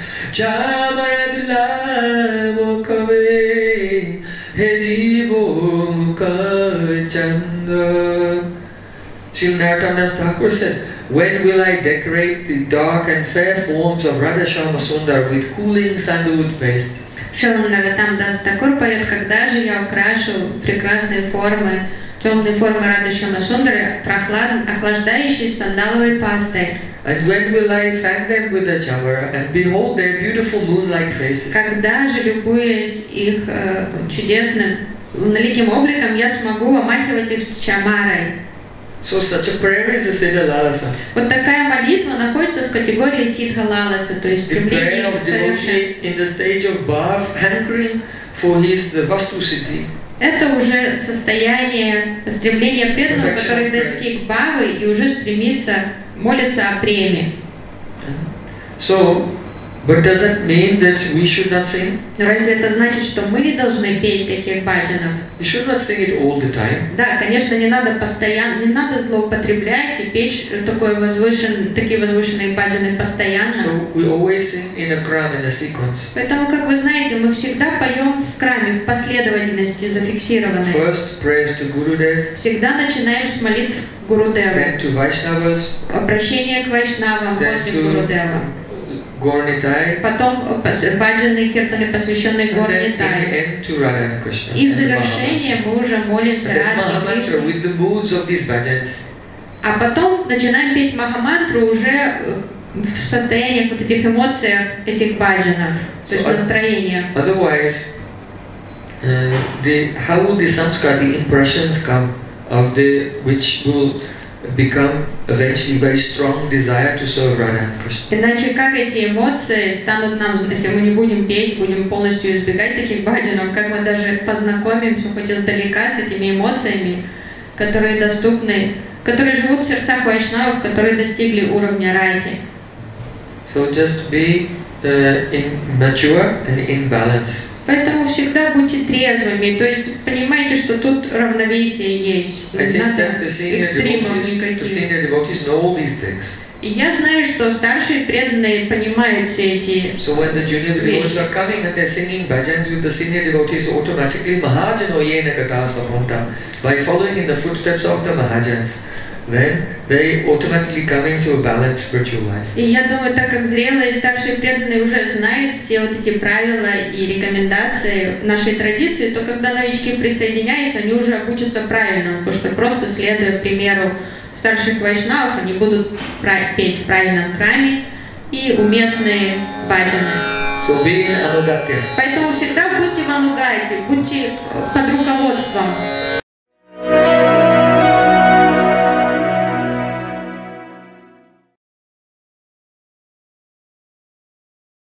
чамадла мукаве хежибо мукачандра. Srila Narottam Das Thakur said, when will I decorate the dark and fair forms of Radha Shyama Sundar with cooling sandalwood paste? Шрила Наротtam Das Thakur поет, когда же я украшу прекрасные формы, темные формы Рады Шьяма Сундары охлаждающей сандаловой пастой. And when will I fan them with a chamara and behold their beautiful moon-like faces? Когда же, любуясь их э, чудесным луноликим обликом, я смогу омахивать их чамарой? So such a prayer is a Siddha Lalasa. Вот такая молитва находится в категории Сидха Лаласа, то есть стремление к совершенству. In the stage of bhav, hankering for his the Vastu Siddhi. Это уже состояние, стремление преданного, который достиг бхавы и уже стремится молиться о преме. So, but does that mean that we should not sing? Но разве это значит, что мы не должны петь таких баджанов? We should not sing it all the time. Да, конечно, не надо постоянно, не надо злоупотреблять и петь такой возвышен, такие возвышенные баджаны постоянно. So we always sing in a kram, in a sequence. Поэтому, как вы знаете, мы всегда поем в краме, в последовательности зафиксированной. First prayers to Gurudev. Всегда начинаем с молитв Гурудева. Then to Vaishnavas. Обращение к Вайшнавам после Гурудева. Горнитай. Потом баджаны, киртаны, посвященные Горнитай. И в завершение мы уже молимся Радхе Кришне. А потом начинаем петь Махамантру уже в состояниях вот этих эмоциях, этих баджанов, то есть настроениях. Otherwise, uh, the, how would the samskar, the impressions come of the, which will become eventually very strong desire to serve Radha and Krishna. Иначе как эти эмоции станут нам, если мы не будем петь, будем полностью избегать таких баджанов, как мы даже познакомимся хоть издалека с этими эмоциями, которые доступны, которые живут в сердцах вайшнавов, которые достигли уровня рати. So just be uh, in mature and in balance. Поэтому всегда будьте трезвыми, то есть понимаете, что тут равновесие есть, не надо экстримов никаких. И я знаю, что старшие преданные понимают все эти So when the junior devotees are coming and they're singing bhajans with the senior devotees, automatically Mahajano yena kata sapunta, by following in the footsteps of the Mahajans, then they automatically come into a balanced spiritual life. И я думаю, так как зрелые старшие преданные уже знают все вот эти правила и рекомендации нашей традиции, то когда новички присоединяются, они уже обучатся правильному, потому что просто следуя примеру старших вайшнавов, они будут петь в правильном краме и уместные баджаны. So be in Anugati. Поэтому всегда будьте в анугате, будьте под руководством